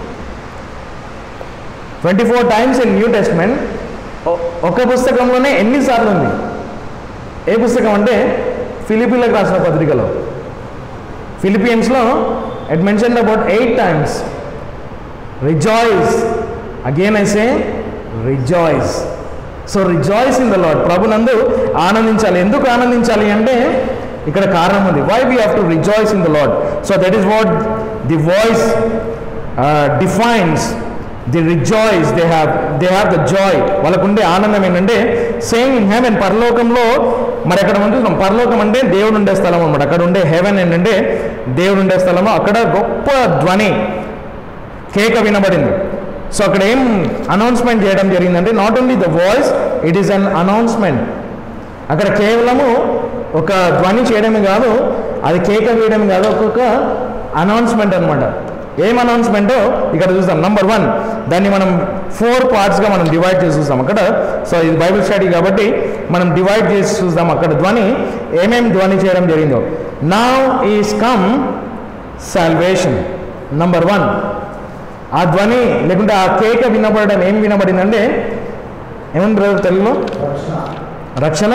Twenty four times in New Testament. ఒక్క పుస్తకంలోనే ఎన్నిసార్లు ఉంది? ఏ పుస్తకం అంటే ఫిలిపీలకు రాసిన పత్రికలో, ఫిలిపియన్స్లో it mentioned about eight times rejoice. Again I say rejoice. So rejoice in the Lord. ప్రభునందు ఆనందించాలి. ఎందుకు ఆనందించాలి అంటే ఇక్కడ కారణం ఉంది. Why we have to rejoice in the Lord? So that is what the voice defines the rejoice. They have they have the joy. వాళ్ళకుండే ఆనందం ఏంటంటే సేమ్ ఇన్ హెవెన్, పరలోకంలో. మరి అక్కడ మనం చూస్తాం పరలోకం అంటే దేవుడు ఉండే స్థలం అనమాట. అక్కడ ఉండే హెవెన్ ఏంటంటే దేవుడు ఉండే స్థలము. అక్కడ గొప్ప ధ్వని కేక వినబడింది. సో అక్కడ ఏం అనౌన్స్మెంట్ చేయడం జరిగిందంటే not only the voice, it is an announcement. అక్కడ కేవలము ఒక ధ్వని చేయడమే కాదు, అది కేక వేయడం కాదు, ఒక్కొక్క అనౌన్స్మెంట్ అనమాట. ఏం అనౌన్స్మెంటో ఇక్కడ చూస్తాం. నంబర్ వన్, దాన్ని మనం ఫోర్ పార్ట్స్గా మనం డివైడ్ చేసి చూస్తాం అక్కడ. సో ఇది బైబిల్ స్టడీ కాబట్టి మనం డివైడ్ చేసి చూద్దాం అక్కడ ధ్వని ఏమేమి ధ్వని చేయడం జరిగిందో. Now is come salvation. Number one, ఆ ధ్వని లేకుంటే ఆ కేక వినబడడం ఏం వినబడిందంటే ఏమని బ్రదర్ తెలుగులో? రక్షణ.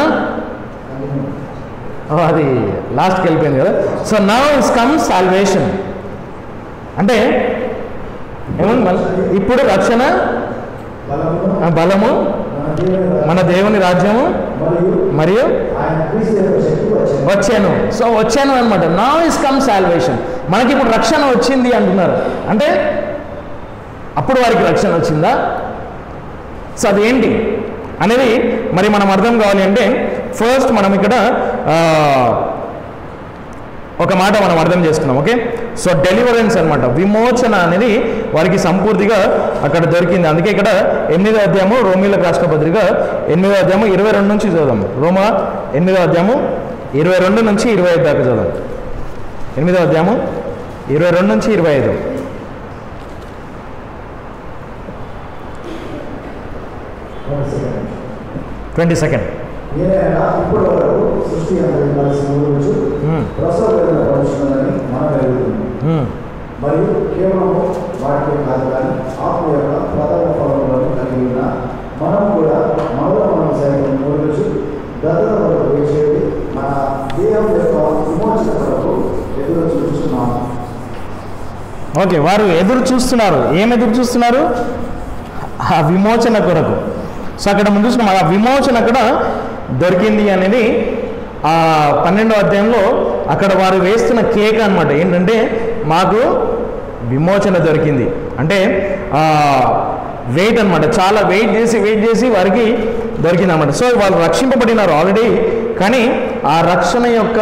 అది లాస్ట్కి వెళ్ళిపోయింది కదా. So now is come salvation అంటే ఏమన్నా ఇప్పుడు రక్షణ, బలము, మన దేవుని రాజ్యము మరియు వచ్చాను. సో వచ్చాను అనమాట. Now is come salvation. మనకి ఇప్పుడు రక్షణ వచ్చింది అంటున్నారు. అంటే అప్పుడు వారికి రక్షణ వచ్చిందా? సో అదేంటి అనేది మరి మనం అర్థం కావాలి అంటే ఫస్ట్ మనం ఇక్కడ ఒక మాట మనం అర్థం చేసుకున్నాం. ఓకే, సో డెలివరెన్స్ అనమాట, విమోచన అనేది వారికి సంపూర్తిగా అక్కడ దొరికింది. అందుకే ఇక్కడ ఎనిమిదో అధ్యాయము రోమీలకు రాష్ట్ర పత్రిక ఎనిమిదో అధ్యాయము ఇరవై రెండు నుంచి చదుదాం. రోమా ఎనిమిదో అధ్యాయము ఇరవై రెండు నుంచి ఇరవై ఐదు దాకా చదుదాం. ఎనిమిదో అధ్యాయము ఇరవై రెండు నుంచి ఇరవై ఐదు. Twenty second. ఇప్పుడు వరకు సృష్టి ప్రసవపడుతుందని మనం ఎదుగుతుంది. మరియు కేవలం వాటికి కాదు కానీ ఆత్మ యొక్క ప్రథమ ఫలములను కలిగి ఉన్న మనం కూడా మనలో మనం సైతం మూడుచు గతల వరకు వేసేది మన దేహం యొక్క విమోచన కొరకు ఎదురు చూస్తున్నాము. ఓకే, వారు ఎదురు చూస్తున్నారు. ఏం ఎదురు చూస్తున్నారు? ఆ విమోచన కొరకు. సో అక్కడ మనం చూస్తున్నాం ఆ విమోచన అక్కడ దొరికింది అనేది ఆ పన్నెండో అధ్యాయంలో అక్కడ వారు వేస్తున్న కేక అనమాట. ఏంటంటే మాకు విమోచన దొరికింది అంటే వెయిట్ అనమాట, చాలా వెయిట్ చేసి వెయిట్ చేసి వారికి దొరికిందన్నమాట. సో వాళ్ళు రక్షింపబడినారు ఆల్రెడీ, కానీ ఆ రక్షణ యొక్క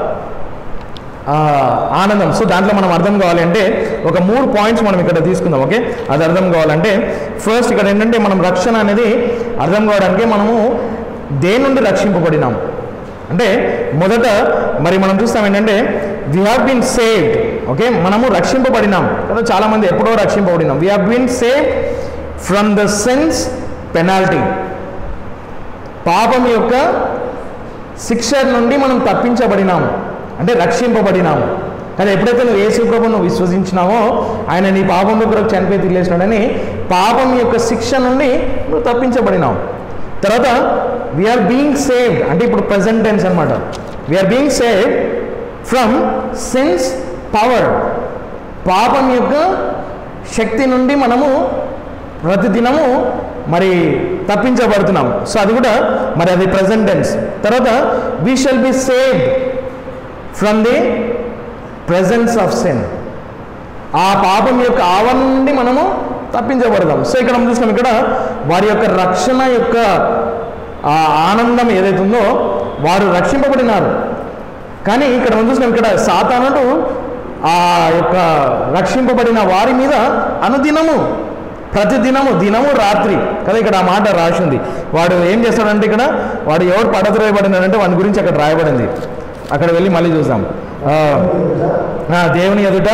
ఆనందం, సో దాంట్లో మనం అర్థం కావాలి అంటే ఒక మూడు పాయింట్స్ మనం ఇక్కడ తీసుకుందాం. ఓకే, అది అర్థం కావాలంటే ఫస్ట్ ఇక్కడ ఏంటంటే మనం రక్షణ అనేది అర్థం కావడానికి మనము దేని నుండి రక్షింపబడినాం అంటే మొదట మరి మనం చూస్తాం ఏంటంటే we have been saved. Okay, మనము రక్షింపబడినాం కదా, చాలామంది ఎప్పుడో రక్షింపబడినాం. We have been saved from the sins penalty, పాపం యొక్క శిక్ష నుండి మనం తప్పించబడినాము అంటే రక్షింపబడినాము. కానీ ఎప్పుడైతే నువ్వు యేసు ప్రభువును విశ్వసించినావో ఆయన నీ పాపం కొరకు చనిపోయి తిరిగేసినాడని పాపం యొక్క శిక్ష నుండి నువ్వు తప్పించబడినావు. తర్వాత వీఆర్ బీయింగ్ సేవ్డ్ అంటే ఇప్పుడు ప్రజెంట్ టెన్స్ అనమాట. We are being saved from sins power, పాపం యొక్క శక్తి నుండి మనము ప్రతిదినము మరి తప్పించబడుతున్నాం. సో అది కూడా మరి అది ప్రజెంట్ టెన్స్. తర్వాత we shall be saved from the presence of sin, ఆ పాపం యొక్క ఆవరణ నుండి మనము తప్పించబడదాం. సో ఇక్కడ మనం చూసినాం ఇక్కడ వారి యొక్క రక్షణ యొక్క ఆ ఆనందం ఏదైతే ఉందో వారు రక్షింపబడినారు. కానీ ఇక్కడ మనం చూసినాం ఇక్కడ సాతానుడు ఆ యొక్క రక్షింపబడిన వారి మీద అనుదినము ప్రతిదినము దినము రాత్రి కదా ఇక్కడ ఆ మాట రాసింది. వాడు ఏం చేస్తాడంటే ఇక్కడ వాడు ఎవరు పడద్రోయబడినాడంటే వాడి గురించి అక్కడ రాయబడింది. అక్కడ వెళ్ళి మళ్ళీ చూసాం. దేవుని ఎదుట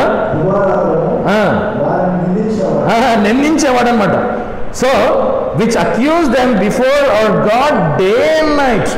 నిందించేవాడు అనమాట. So which accuse them before our God day and night,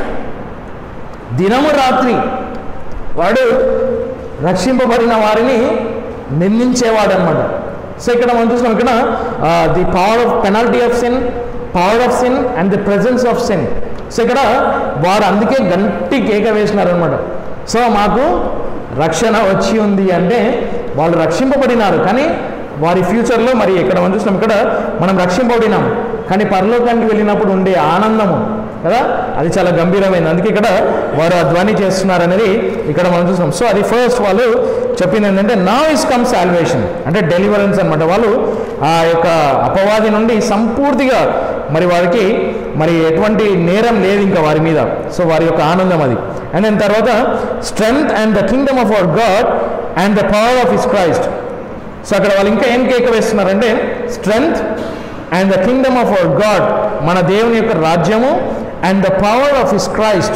దినము రాత్రి వాడు రక్షింపబడిన వారిని నిందించేవాడు అనమాట. సో ఇక్కడ మనం చూసినాం ఇక్కడ the power of penalty of sin, power of sin and the presence of sin. So ఇక్కడ వారు అందుకే గంటి కేక వేసినారు అనమాట. సో మాకు రక్షణ వచ్చి ఉంది అంటే వాళ్ళు రక్షింపబడినారు, కానీ వారి ఫ్యూచర్లో మరి ఇక్కడ మనం చూసినాం ఇక్కడ మనం రక్షింపబడినాం, కానీ పరలోకానికి వెళ్ళినప్పుడు ఉండే ఆనందము కదా అది చాలా గంభీరమైంది. అందుకే ఇక్కడ వారు ఆ ధ్వని చేస్తున్నారు అనేది ఇక్కడ మనం చూసినాం. సో అది ఫస్ట్ వాళ్ళు చెప్పింది ఏంటంటే నౌ ఇస్ కమ్ సాల్వేషన్ అంటే డెలివరెన్స్ అనమాట. వాళ్ళు ఆ యొక్క అపవాది నుండి సంపూర్తిగా మరి వారికి మరి ఎటువంటి నేరం లేదు ఇంకా వారి మీద. సో వారి యొక్క ఆనందం అది. అండ్ దాని తర్వాత strength and the kingdom of our God and the power of his Christ. So అక్కడ వాళ్ళు ఇంకా ఏం కేక వేస్తున్నారంటే strength and the kingdom of our God, మన దేవుని యొక్క రాజ్యము, and the power of his Christ,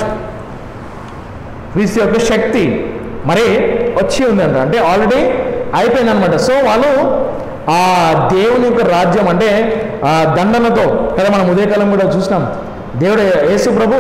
క్రీస్తు యొక్క శక్తి మరి వచ్చి ఉందంట అంటే ఆల్రెడీ అయిపోయిందనమాట. సో వాళ్ళు ఆ దేవుని యొక్క రాజ్యం అంటే ఆ దండనతో కదా మనం ఉదయకాలం కూడా చూసినాం. దేవుడు యేసు ప్రభు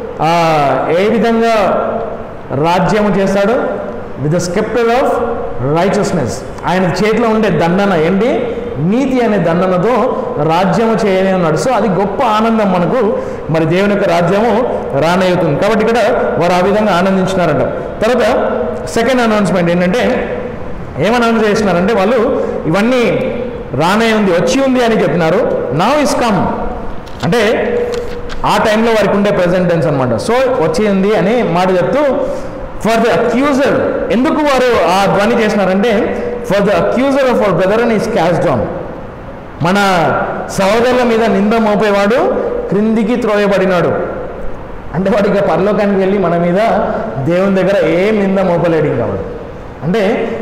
ఏ విధంగా రాజ్యము చేస్తాడు with the sceptre of righteousness, ఆయన చేతిలో ఉండే దండన ఏంటి నీతి అనే దండనతో రాజ్యము చేయని ఉన్నాడు. సో అది గొప్ప ఆనందం మనకు మరి దేవుని యొక్క రాజ్యము రానయ్యుతుంది. కాబట్టి ఇక్కడ వారు ఆ విధంగా ఆనందించినారంట. తర్వాత సెకండ్ అనౌన్స్మెంట్ ఏంటంటే ఏమని అనౌన్స్ చేసినారంటే వాళ్ళు ఇవన్నీ రానే ఉంది వచ్చి ఉంది అని చెప్పినారు. నౌ ఇస్ కమ్ అంటే ఆ టైంలో వారికి ఉండే ప్రెజెంట్ టెన్స్ అనమాట. సో వచ్చి ఉంది అని మాట చెప్తూ ఫర్ ద అక్యూజర్, ఎందుకు వారు ఆ ధ్వని చేసినారంటే for the accuser of our brother is cast down, మన సహోదరుల మీద నింద మోపేవాడు క్రిందికి త్రోయబడినాడు. అంటే వాడు ఇక పరలోకానికి వెళ్ళి మన మీద దేవుని దగ్గర ఏం నింద మోపలేడు ఇంకా వాడు, అంటే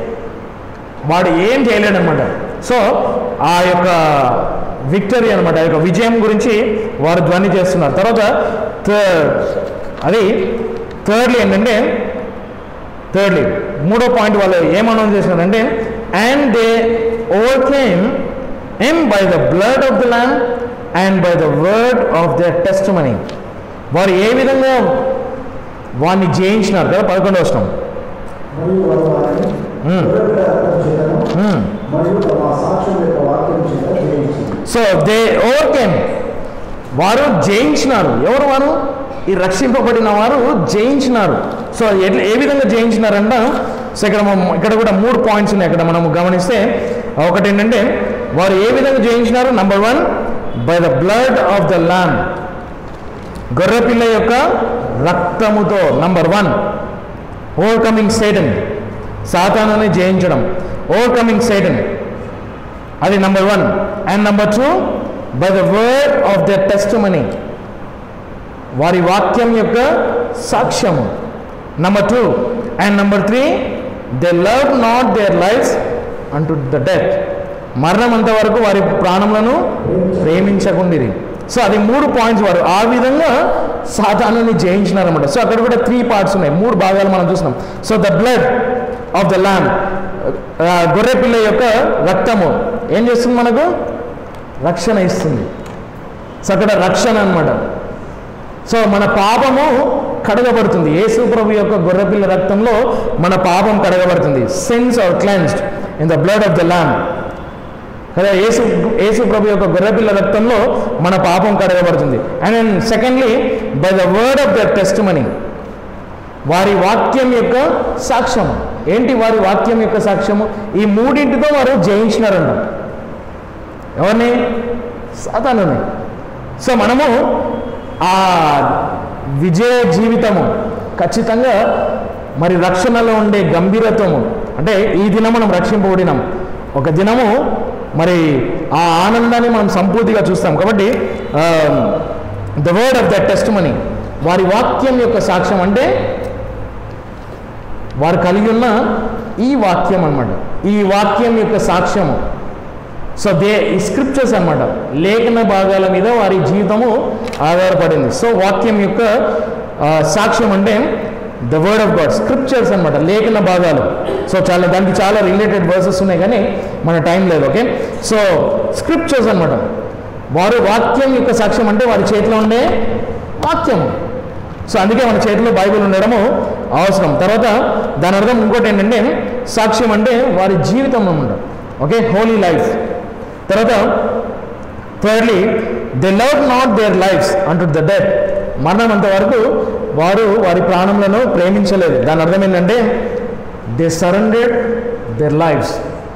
వాడు ఏం చేయలేడు అనమాట. సో ఆ యొక్క విక్టరీ అనమాట, ఆ యొక్క విజయం గురించి వారు ధ్వని చేస్తున్నారు. తర్వాత అది థర్డ్లీ ఏంటంటే థర్డ్లీ మూడో పాయింట్ వాళ్ళు ఏం అనౌన్స్ చేసినారంటే and they overcame him by the blood of the lamb and by the word of the testimony. వారు ఏ విధంగా వారిని జయించినారు కదా పదకొండవ వచనం. సో దే ఓవర్కేమ్, వారు జయించినారు. ఎవరు వారు? ఈ రక్షింపబడిన వారు జయించినారు. సో ఎట్లా ఏ విధంగా జయించినారంట? సో ఇక్కడ ఇక్కడ కూడా మూడు పాయింట్స్ ఉన్నాయి ఇక్కడ మనం గమనిస్తే. ఒకటి ఏంటంటే వారు ఏ విధంగా జయించినారు? Number one, by the blood of the lamb, గొర్రెపిల్ల యొక్క రక్తముతో. నంబర్ వన్, ఓవర్కమింగ్ సేటన్, సాతానుని జయించడం, ఓవర్కమింగ్ సేటన్, అది number one. And number two, by the word of the testimony, వారి వాక్యం యొక్క సాక్ష్యము. Number two and number three, they love not their lives unto the death, మరణం అంతవరకు వారి ప్రాణములను ప్రేమించకుండిరి. సో అది మూడు పాయింట్స్ వారు ఆ విధంగా సాతానుని జయించినారన్నమాట. సో అక్కడ కూడా త్రీ పార్ట్స్ ఉన్నాయి, మూడు భాగాలు మనం చూస్తున్నాం. So the blood of the lamb, గొర్రె పిల్ల యొక్క రక్తము ఏం చేస్తుంది? మనకు రక్షణ ఇస్తుంది. సో అక్కడ రక్షణ అన్నమాట. సో మన పాపము కడగబడుతుంది. యేసు ప్రభు యొక్క గొర్రెపిల్ల రక్తంలో మన పాపం కడగబడుతుంది. Sins are cleansed in the blood of the lamb. కదా, యేసు యేసు ప్రభు యొక్క గొర్రెపిల్ల రక్తంలో మన పాపం కడగబడుతుంది. And then secondly by the word of the testimony, వారి వాక్యం యొక్క సాక్ష్యము. ఏంటి వారి వాక్యం యొక్క సాక్ష్యము? ఈ మూడింటితో వారు జయించినారంట. ఎవరిని? సాతానుని. సో మనము ఆ విజయ జీవితము ఖచ్చితంగా మరి రక్షణలో ఉండే గంభీరత్వము, అంటే ఈ దినం మనం రక్షింపబడినాం, ఒక దినము మరి ఆ ఆనందాన్ని మనం సంపూర్తిగా చూస్తాం. కాబట్టి the word of the testimony, వారి వాక్యం యొక్క సాక్ష్యం అంటే వారు కలిగి ఉన్న ఈ వాక్యం అన్నమాట. ఈ వాక్యం యొక్క సాక్ష్యము. సో దే ఈ స్క్రిప్చర్స్ అన్నమాట, లేఖన భాగాల మీద వారి జీవితము ఆధారపడింది. సో వాక్యం యొక్క సాక్ష్యం అంటే the word of God, scriptures అన్నమాట, లేఖన భాగాలు. సో చాలా దానికి చాలా రిలేటెడ్ వర్సెస్ ఉన్నాయి కానీ మన టైం లేదు. ఓకే, సో స్క్రిప్చర్స్ అన్నమాట. వారు వాక్యం యొక్క సాక్ష్యం అంటే వారి చేతిలో ఉండే వాక్యము. సో అందుకే మన చేతిలో బైబిల్ ఉండడము అవసరం. తర్వాత దాని అర్థం ఇంకోటి ఏంటంటే సాక్ష్యం అంటే వారి జీవితం అన్నమాట. Okay, holy life. తర్వాత thirdly they love not their lives unto the death, మరణం అంతవరకు వారు వారి ప్రాణములను ప్రేమించలేదు. దాని అర్థం ఏంటంటే దే సరెండర్డ్ దేర్ లైఫ్స్.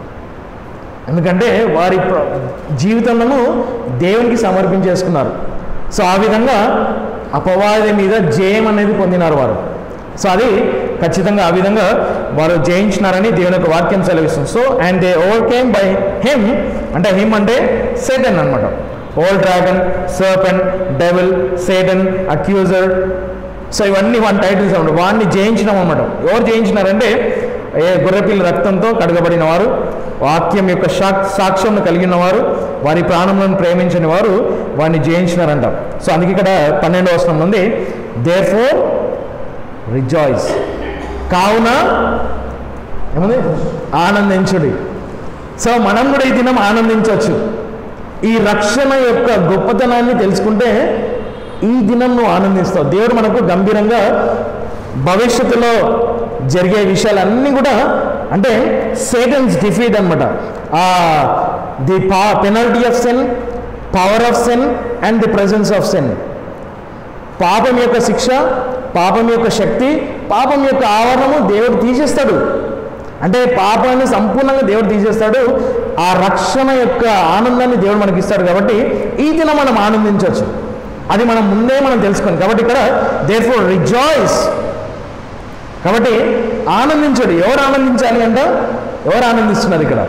ఎందుకంటే వారి జీవితాలను దేవునికి సమర్పించేసుకున్నారు. సో ఆ విధంగా అపవాది మీద జయం అనేది పొందినారు వారు. సో అది ఖచ్చితంగా ఆ విధంగా వారు జయించినారని దేవుని యొక్క వాక్యం సెలవిస్తుంది. So and they overcame by him, అంటే హిమ్ అంటే సేటన్ అనమాట. Old dragon, serpent, devil, Satan, accuser. So ఇవన్నీ వన్ టైటిల్స్ అనమాట. వాడిని జయించినాం అనమాట. ఎవరు జయించినారంటే ఏ గొర్రెపిల్ల రక్తంతో కడగబడిన వారు, వాక్యం యొక్క సాక్ సాక్ష్యం కలిగిన వారు, వారి ప్రాణములను ప్రేమించిన వారు వారిని జయించినారంట. సో అందుకే ఇక్కడ పన్నెండవ వచనం ఉంది, దేర్ఫోర్ రిజాయిస్, కావున ఏముంది? ఆనందించుడి. సో మనం కూడా ఈ దినం ఆనందించవచ్చు. ఈ రక్షణ యొక్క గొప్పతనాన్ని తెలుసుకుంటే ఈ దినం నువ్వు ఆనందిస్తావు. దేవుడు మనకు గంభీరంగా భవిష్యత్తులో జరిగే విషయాలన్నీ కూడా, అంటే సేటన్స్ డిఫీట్ అనమాట. ది పా penalty of sin, power of sin and the presence of sin. పాపం యొక్క శిక్ష, పాపం యొక్క శక్తి, పాపం యొక్క ఆవరణము దేవుడు తీసేస్తాడు. అంటే పాపాన్ని సంపూర్ణంగా దేవుడు తీసేస్తాడు. ఆ రక్షణ యొక్క ఆనందాన్ని దేవుడు మనకి ఇస్తాడు. కాబట్టి ఈ దినం మనం ఆనందించవచ్చు. అది మనం ముందే మనం తెలుసుకోండి. కాబట్టి ఇక్కడ దేర్ఫోర్ రిజాయిస్, కాబట్టి ఆనందించడు. ఎవరు ఆనందించాలి అంట? ఎవరు ఆనందిస్తున్నారు ఇక్కడ?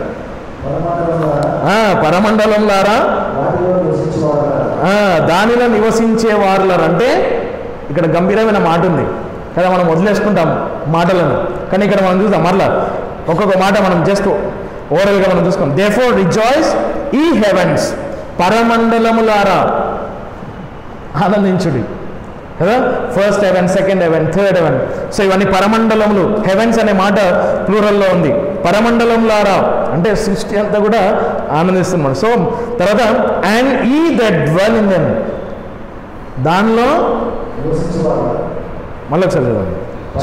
పరమండలంలారా, దానిలో నివసించే వారులారా. అంటే ఇక్కడ గంభీరమైన మాట ఉంది కదా, మనం వదిలేసుకుంటాం మాటలను, కానీ ఇక్కడ మనం చూద్దాం మరలా ఒక్కొక్క మాట మనం జస్ట్ ఓవరాల్గా మనం చూసుకోండి. దేర్ఫోర్ రిజాయిస్ ఈ హెవెన్స్, పరమండలములారా ఆనందించుడి కదా. First heaven, second heaven, third heaven. So ఇవన్నీ పరమండలములు. హెవెన్స్ అనే మాట ప్లూరల్లో ఉంది. పరమండలంలారా అంటే సృష్టి అంతా కూడా ఆనందిస్తున్నారు. సో తర్వాత అండ్ ఈ దట్ డ్వెల్ ఇన్ దెమ్, దానిలో మళ్ళీ ఒకసారి చదవండి.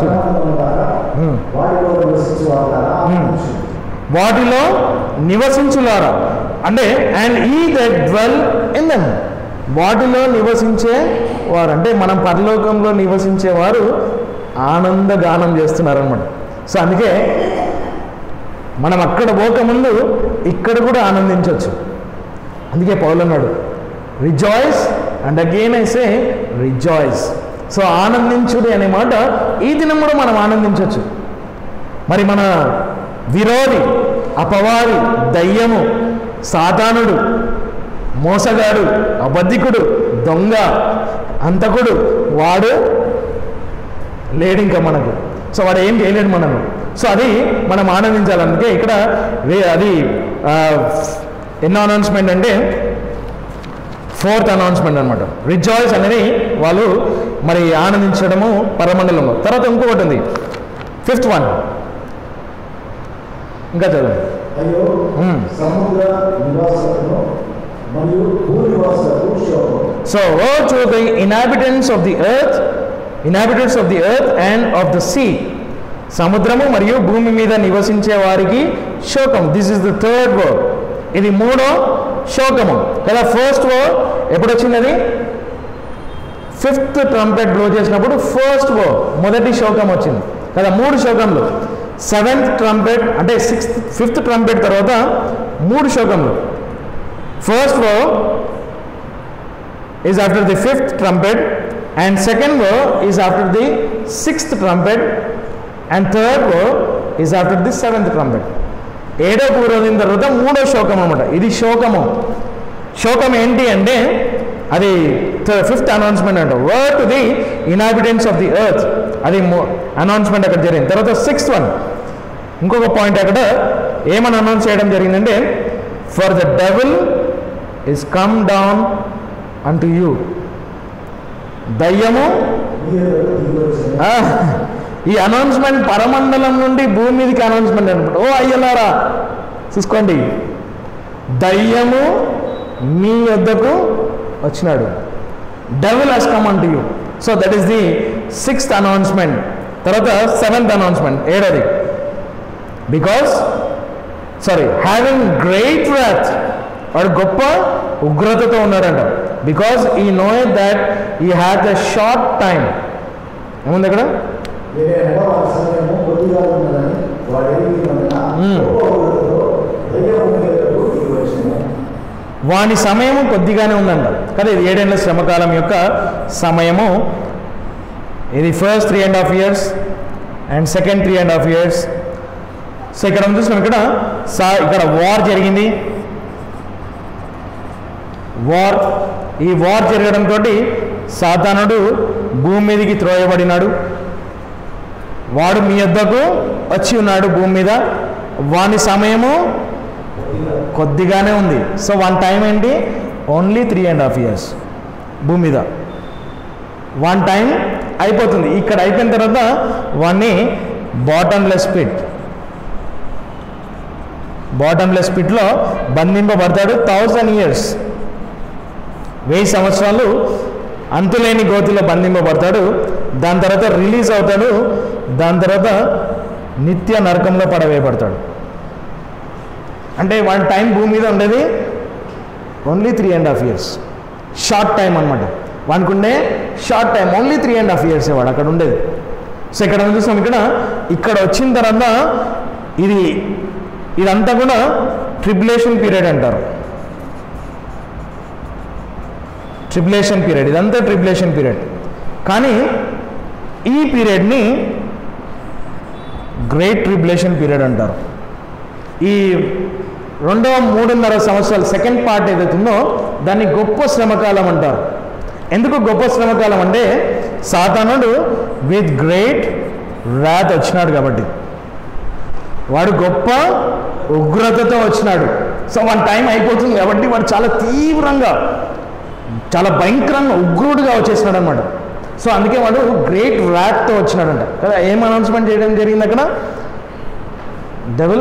వాటిలో నివసించులారా అంటే అండ్ ఈ దట్ డ్వెల్ ఇన్ దెమ్, వాటిలో నివసించే వారు అంటే మనం పరలోకంలో నివసించేవారు ఆనందగానం చేస్తున్నారన్నమాట. సో అందుకే మనం అక్కడ పోకముందు ఇక్కడ కూడా ఆనందించవచ్చు. అందుకే పౌలు అన్నాడు rejoice and again I say rejoice. So ఆనందించుడి అనే మాట ఈ దినం కూడా మనం ఆనందించవచ్చు. మరి మన విరోధి, అపవాది, దయ్యము, సాతానుడు మోసగాడు, అబద్ధికుడు, దొంగ, అంతకుడు వాడు లేడు ఇంకా మనకు. సో వాడు ఏం చేయలేడు మనకు. సో అది మనం ఆనందించాలి. అందుకే ఇక్కడ అది ఎన్నో అనౌన్స్మెంట్ అంటే ఫోర్త్ అనౌన్స్మెంట్ అనమాట. రిజాయిస్ అనేది వాళ్ళు మరి ఆనందించడము పరమండలంలో. తర్వాత ఇంకొకటి ఉంది, ఫిఫ్త్ వన్, ఇంకా చదవండి. అయ్యో సముద్ర నివాసులను మరియు భూ నివాసులకు శోకం. So woe to the inhabitants of the earth, inhabitants of the earth and of the sea. సముద్రము మరియు భూమి మీద నివసించే వారికి శోకం. This is the third word. ఇది మూడో శోకము కదా. ఫస్ట్ వర్డ్ ఎప్పుడు వచ్చింది? ఫిఫ్త్ ట్రంపెట్ బ్లో చేసినప్పుడు ఫస్ట్ వర్డ్ మొదటి శోకం వచ్చింది కదా. మూడు శోకంలో సెవెంత్ ట్రంపెట్ అంటే సిక్స్త్ ఫిఫ్త్ ట్రంపెట్ తర్వాత మూడు శోకంలో. First word is after the fifth trumpet and second word is after the sixth trumpet and third word is after the seventh trumpet. ఏడో పూర్వదిన తర్వాత మూడో శోకం అనమాట. ఇది శోకము. శోకం ఏంటి అంటే అది ఫిఫ్త్ అనౌన్స్మెంట్ అంట. Word to the inhabitants of the earth, అది అనౌన్స్మెంట్ అక్కడ జరిగింది. తర్వాత సిక్స్త్ వన్ ఇంకొక పాయింట్ అక్కడ ఏమని అనౌన్స్ చేయడం జరిగిందంటే for the devil is come down unto you. దయ్యము ఈ అనౌన్స్మెంట్ పరమండలం నుండి భూమి మీదకి అనౌన్స్మెంట్ అనమాట. ఓ అయ్యలారా చూసుకోండి, దయ్యము మీ వద్దకు వచ్చినాడు. Devil has come unto you. So that is the sixth announcement. తర్వాత సెవెంత్ అనౌన్స్మెంట్ ఏడది. Because sorry having great wrath, వాడు గొప్ప ఉగ్రతతో ఉన్నాడంట. Because he know that he had the short time. ఏముంది అక్కడ? వాని సమయము కొద్దిగానే ఉందంట కదా. ఇది ఏడేళ్ల శ్రమకాలం యొక్క సమయము. ఇది first three and half years and second three and half years. So ఇక్కడ చూసినాం, ఇక్కడ సా ఇక్కడ వార్ జరిగింది. వార్ ఈ వార్ జరగడంతో సాతానుడు భూమి మీదకి త్రోయబడినాడు. వాడు మీ వద్దకు వచ్చి ఉన్నాడు భూమి మీద. వాని సమయము కొద్దిగానే ఉంది. సో వన్ టైం ఏంటి? Only three and half years భూమి మీద. వన్ టైం అయిపోతుంది. ఇక్కడ అయిపోయిన తర్వాత వాడిని బాటమ్లెస్ పిట్ బాటమ్లెస్ పిట్లో బంధింపబడతాడు. థౌజండ్ ఇయర్స్ వెయ్యి సంవత్సరాలు అంతులేని గోతిలో బంధింపబడతాడు. దాని తర్వాత రిలీజ్ అవుతాడు. దాని తర్వాత నిత్య నరకంలో పడవేయబడతాడు. అంటే వన్ టైం భూమి మీద ఉండేది only three and half years. Short time అనమాట. వానికి ఉండే short time only three and half years వాడు అక్కడ ఉండేది. సో ఇక్కడ చూసాం, ఇక్కడ ఇక్కడ వచ్చిన తర్వాత ఇది ఇదంతా కూడా ట్రిబులేషన్ పీరియడ్ అంటారు. ట్రిబులేషన్ పీరియడ్ ఇదంతా ట్రిబులేషన్ పీరియడ్. కానీ ఈ పీరియడ్ని గ్రేట్ ట్రిబులేషన్ పీరియడ్ అంటారు. ఈ రెండవ మూడున్నర సంవత్సరాలు సెకండ్ పార్ట్ ఏదైతుందో దాన్ని గొప్ప శ్రమకాలం అంటారు. ఎందుకు గొప్ప శ్రమకాలం అంటే సాతానుడు విత్ గ్రేట్ రాత్ వచ్చినాడు కాబట్టి. వాడు గొప్ప ఉగ్రతతో వచ్చినాడు. సో వన్ టైం అయిపోతుంది కాబట్టి వాడు చాలా తీవ్రంగా చాలా భయంకరంగా ఉగ్రుడుగా వచ్చేసినాడు అనమాట. సో అందుకే వాడు గ్రేట్ రాత్తో వచ్చినాడంట కదా. ఏం అనౌన్స్మెంట్ చేయడం జరిగింది అక్కడ? డెవిల్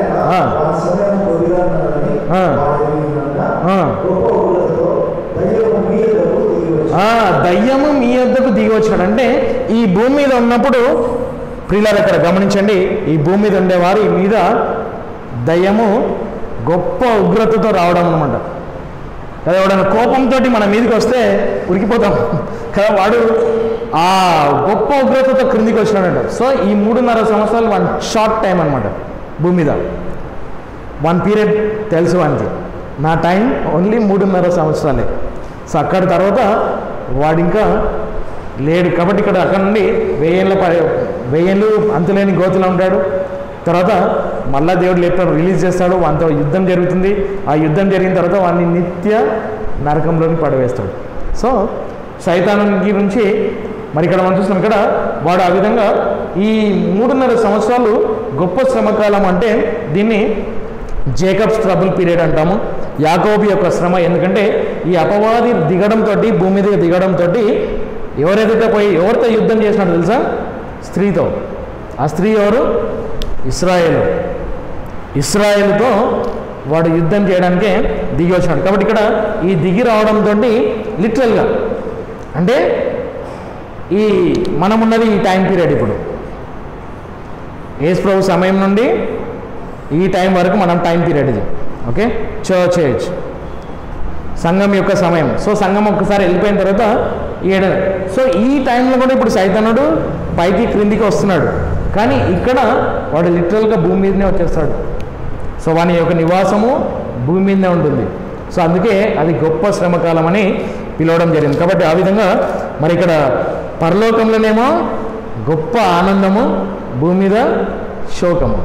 దయ్యము మీ వద్దకు దిగి వచ్చినాడు. అంటే ఈ భూమి మీద ఉన్నప్పుడు ప్రియులారా ఇక్కడ గమనించండి, ఈ భూమి మీద ఉండేవారి మీద దయ్యము గొప్ప ఉగ్రతతో రావడం అనమాట కదా. ఎవడన్నా కోపంతో మన మీదకి వస్తే ఉరికిపోతాం కదా. వాడు ఆ గొప్ప ఉగ్రతతో క్రిందికి వచ్చినాడంట. సో ఈ మూడున్నర సంవత్సరాలు వన్ షార్ట్ టైం అనమాట భూమి మీద. వన్ పీరియడ్ తెలుసు వానికి, నా టైం ఓన్లీ మూడున్నర సంవత్సరాలే. సో అక్కడ తర్వాత వాడు ఇంకా లేడు కాబట్టి ఇక్కడ అక్కడ నుండి వెయ్యేళ్ళ ప వెయ్యేళ్ళు అంతులేని గోతులో ఉంటాడు. తర్వాత మళ్ళా దేవుడు లేపుతాడు, రిలీజ్ చేస్తాడు, వానితో యుద్ధం జరుగుతుంది. ఆ యుద్ధం జరిగిన తర్వాత వాడిని నిత్య నరకంలోని పడవేస్తాడు. సో సైతాను గురించి మరి ఇక్కడ మనం చూస్తున్నాం. ఇక్కడ వాడు ఆ విధంగా ఈ మూడున్నర సంవత్సరాలు గొప్ప శ్రమకాలం, అంటే దీన్ని జేకబ్స్ ట్రబుల్ పీరియడ్ అంటాము, యాకోబు యొక్క శ్రమ. ఎందుకంటే ఈ అపవాది దిగడంతో, భూమి మీద దిగడంతో ఎవరైతే పోయి ఎవరితో యుద్ధం చేసినాడు తెలుసా? స్త్రీతో. ఆ స్త్రీ ఎవరు? ఇశ్రాయేలు. ఇశ్రాయేలుతో వాడు యుద్ధం చేయడానికే దిగి వచ్చినాడు. కాబట్టి ఇక్కడ ఈ దిగి రావడంతో లిటరల్గా అంటే ఈ మనమున్నది ఈ టైం పీరియడ్. ఇప్పుడు యేసు ప్రభు సమయం నుండి ఈ టైం వరకు మనం టైం పీరియడ్ ఇది. ఓకే, చర్చ్ ఏజ్, సంఘం యొక్క సమయం. సో సంఘం ఒక్కసారి వెళ్ళిపోయిన తర్వాత ఏడ సో ఈ టైంలో కూడా ఇప్పుడు సైతానుడు పైకి క్రిందికి వస్తున్నాడు. కానీ ఇక్కడ వాడు లిటరల్గా భూమి మీదనే వచ్చేస్తాడు. సో వాని యొక్క నివాసము భూమి మీదనే ఉంటుంది. సో అందుకే అది గొప్ప శ్రమకాలం అని పిలవడం జరిగింది. కాబట్టి ఆ విధంగా మరి ఇక్కడ పరలోకంలోనేమో గొప్ప ఆనందము, భూమి మీద శోకము.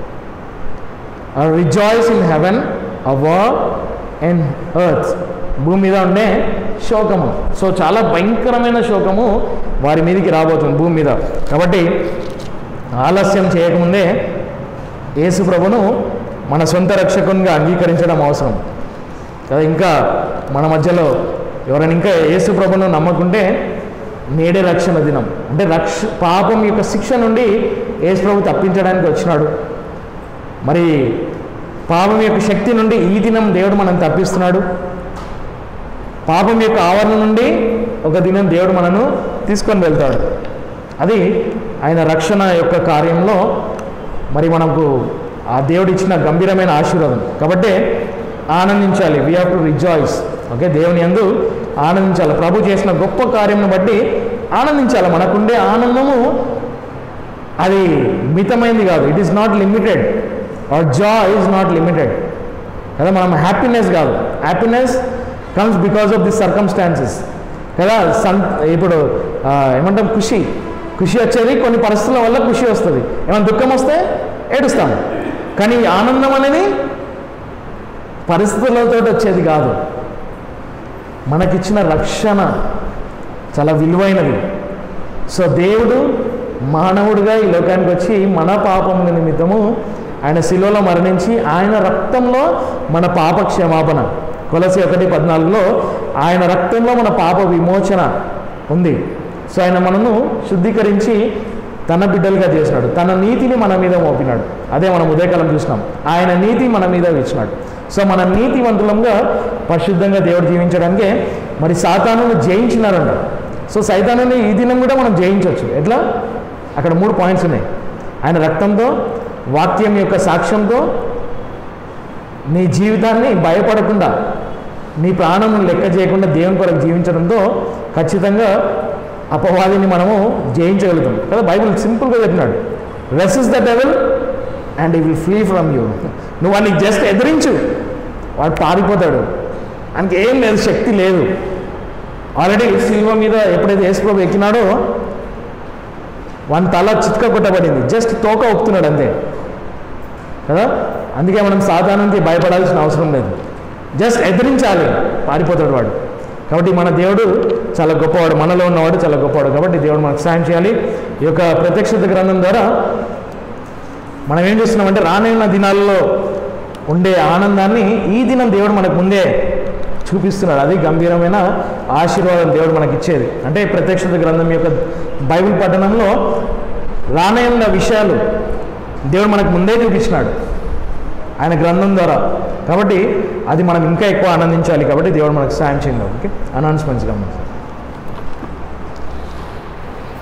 Rejoice in heaven, a war and earth. భూమి మీద ఉండే శోకము. సో చాలా భయంకరమైన శోకము వారి మీదకి రాబోతుంది భూమి మీద. కాబట్టి ఆలస్యం చేయకముందే యేసు ప్రభును మన సొంత రక్షకునిగా అంగీకరించడం అవసరం కదా. ఇంకా మన మధ్యలో ఎవరైనా ఇంకా యేసు ప్రభును నమ్మకుంటే నేడే రక్షణ దినం. అంటే రక్ష పాపం యొక్క శిక్ష నుండి యేసు ప్రభు తప్పించడానికి వచ్చినాడు. మరి పాపం యొక్క శక్తి నుండి ఈ దినం దేవుడు మనం తప్పిస్తున్నాడు. పాపం యొక్క ఆవరణ నుండి ఒక దినం దేవుడు మనను తీసుకొని వెళ్తాడు. అది ఆయన రక్షణ యొక్క కార్యంలో మరి మనకు ఆ దేవుడు ఇచ్చిన గంభీరమైన ఆశీర్వాదం. కాబట్టి ఆనందించాలి. We have to rejoice. Okay, దేవుని యందు ఆనందించాలి. ప్రభు చేసిన గొప్ప కార్యంను బట్టి ఆనందించాలి. మనకుండే ఆనందము అది మితమైంది కాదు. It is not limited. Our joy is not limited కదా. మనం హ్యాపీనెస్ కాదు, happiness comes because of the circumstances కదా. సన్ ఇప్పుడు ఏమంటాం, ఖుషి ఖుషి వచ్చేది కొన్ని పరిస్థితుల వల్ల ఖుషి వస్తుంది. ఏమైనా దుఃఖం వస్తే ఏడుస్తాం. కానీ ఆనందం అనేది పరిస్థితులతో వచ్చేది కాదు. మనకిచ్చిన రక్షణ చాలా విలువైనది. సో దేవుడు మానవుడిగా ఈ లోకానికి వచ్చి మన పాపముల నిమిత్తము ఆయన శిలువలో మరణించి ఆయన రక్తంలో మన పాప క్షమాపణ, కొలసి ఒకటి పద్నాలుగులో ఆయన రక్తంలో మన పాప విమోచన ఉంది. సో ఆయన మనను శుద్ధీకరించి తన బిడ్డలుగా చేసినాడు. తన నీతిని మన మీద మోపినాడు. అదే మనం ఉదయకాలం చూసినాం. ఆయన నీతి మన మీద ఇచ్చినాడు. సో మన నీతివంతులంగా పరిశుద్ధంగా దేవుడు జీవించడానికే మరి సాతానుని జయించినారంట. సో సైతానుని ఈ దినం కూడా మనం జయించవచ్చు. ఎట్లా? అక్కడ మూడు పాయింట్స్ ఉన్నాయి. ఆయన రక్తంతో, వాక్యం యొక్క సాక్ష్యంతో, నీ జీవితాన్ని భయపడకుండా, నీ ప్రాణం లెక్క చేయకుండా దేవుని కొరకు జీవించడంతో ఖచ్చితంగా అపవాదిని మనము జయించగలుగుతాం కదా. బైబిల్ సింపుల్గా చెప్పినాడు, resist the devil and he will flee from you. నువ్వు వాడిని జస్ట్ ఎదిరించు, వాడు పారిపోతాడు. ఆయనకి ఏం లేదు, శక్తి లేదు. ఆల్రెడీ సిల్వ మీద ఎప్పుడైతే యేసు ప్రభు ఎక్కినాడో వాని తల చిత్క కొట్టబడింది. జస్ట్ తోక ఒప్పుతున్నాడు అంతే కదా. అందుకే మనం సాధారణకి భయపడాల్సిన అవసరం లేదు. జస్ట్ ఎదిరించాలి, పారిపోతాడు వాడు. కాబట్టి మన దేవుడు చాలా గొప్పవాడు, మనలో ఉన్నవాడు చాలా గొప్పవాడు. కాబట్టి దేవుడు మనకు సాయం చేయాలి. ఈ యొక్క ప్రత్యక్షత గ్రంథం ద్వారా మనం ఏం చేస్తున్నామంటే రానున్న దినాల్లో ఉండే ఆనందాన్ని ఈ దినం దేవుడు మనకు ముందే చూపిస్తున్నాడు. అది గంభీరమైన ఆశీర్వాదం దేవుడు మనకి ఇచ్చేది. అంటే ప్రత్యక్షత గ్రంథం యొక్క బైబిల్ పఠనంలో రానున్న విషయాలు దేవుడు మనకు ముందే చూపించినాడు ఆయన గ్రంథం ద్వారా. కాబట్టి అది మనం ఇంకా ఎక్కువ ఆనందించాలి. కాబట్టి దేవుడు మనకు సాయం చేయండి. ఓకే, అనౌన్స్మెంట్స్ గమనించాలి.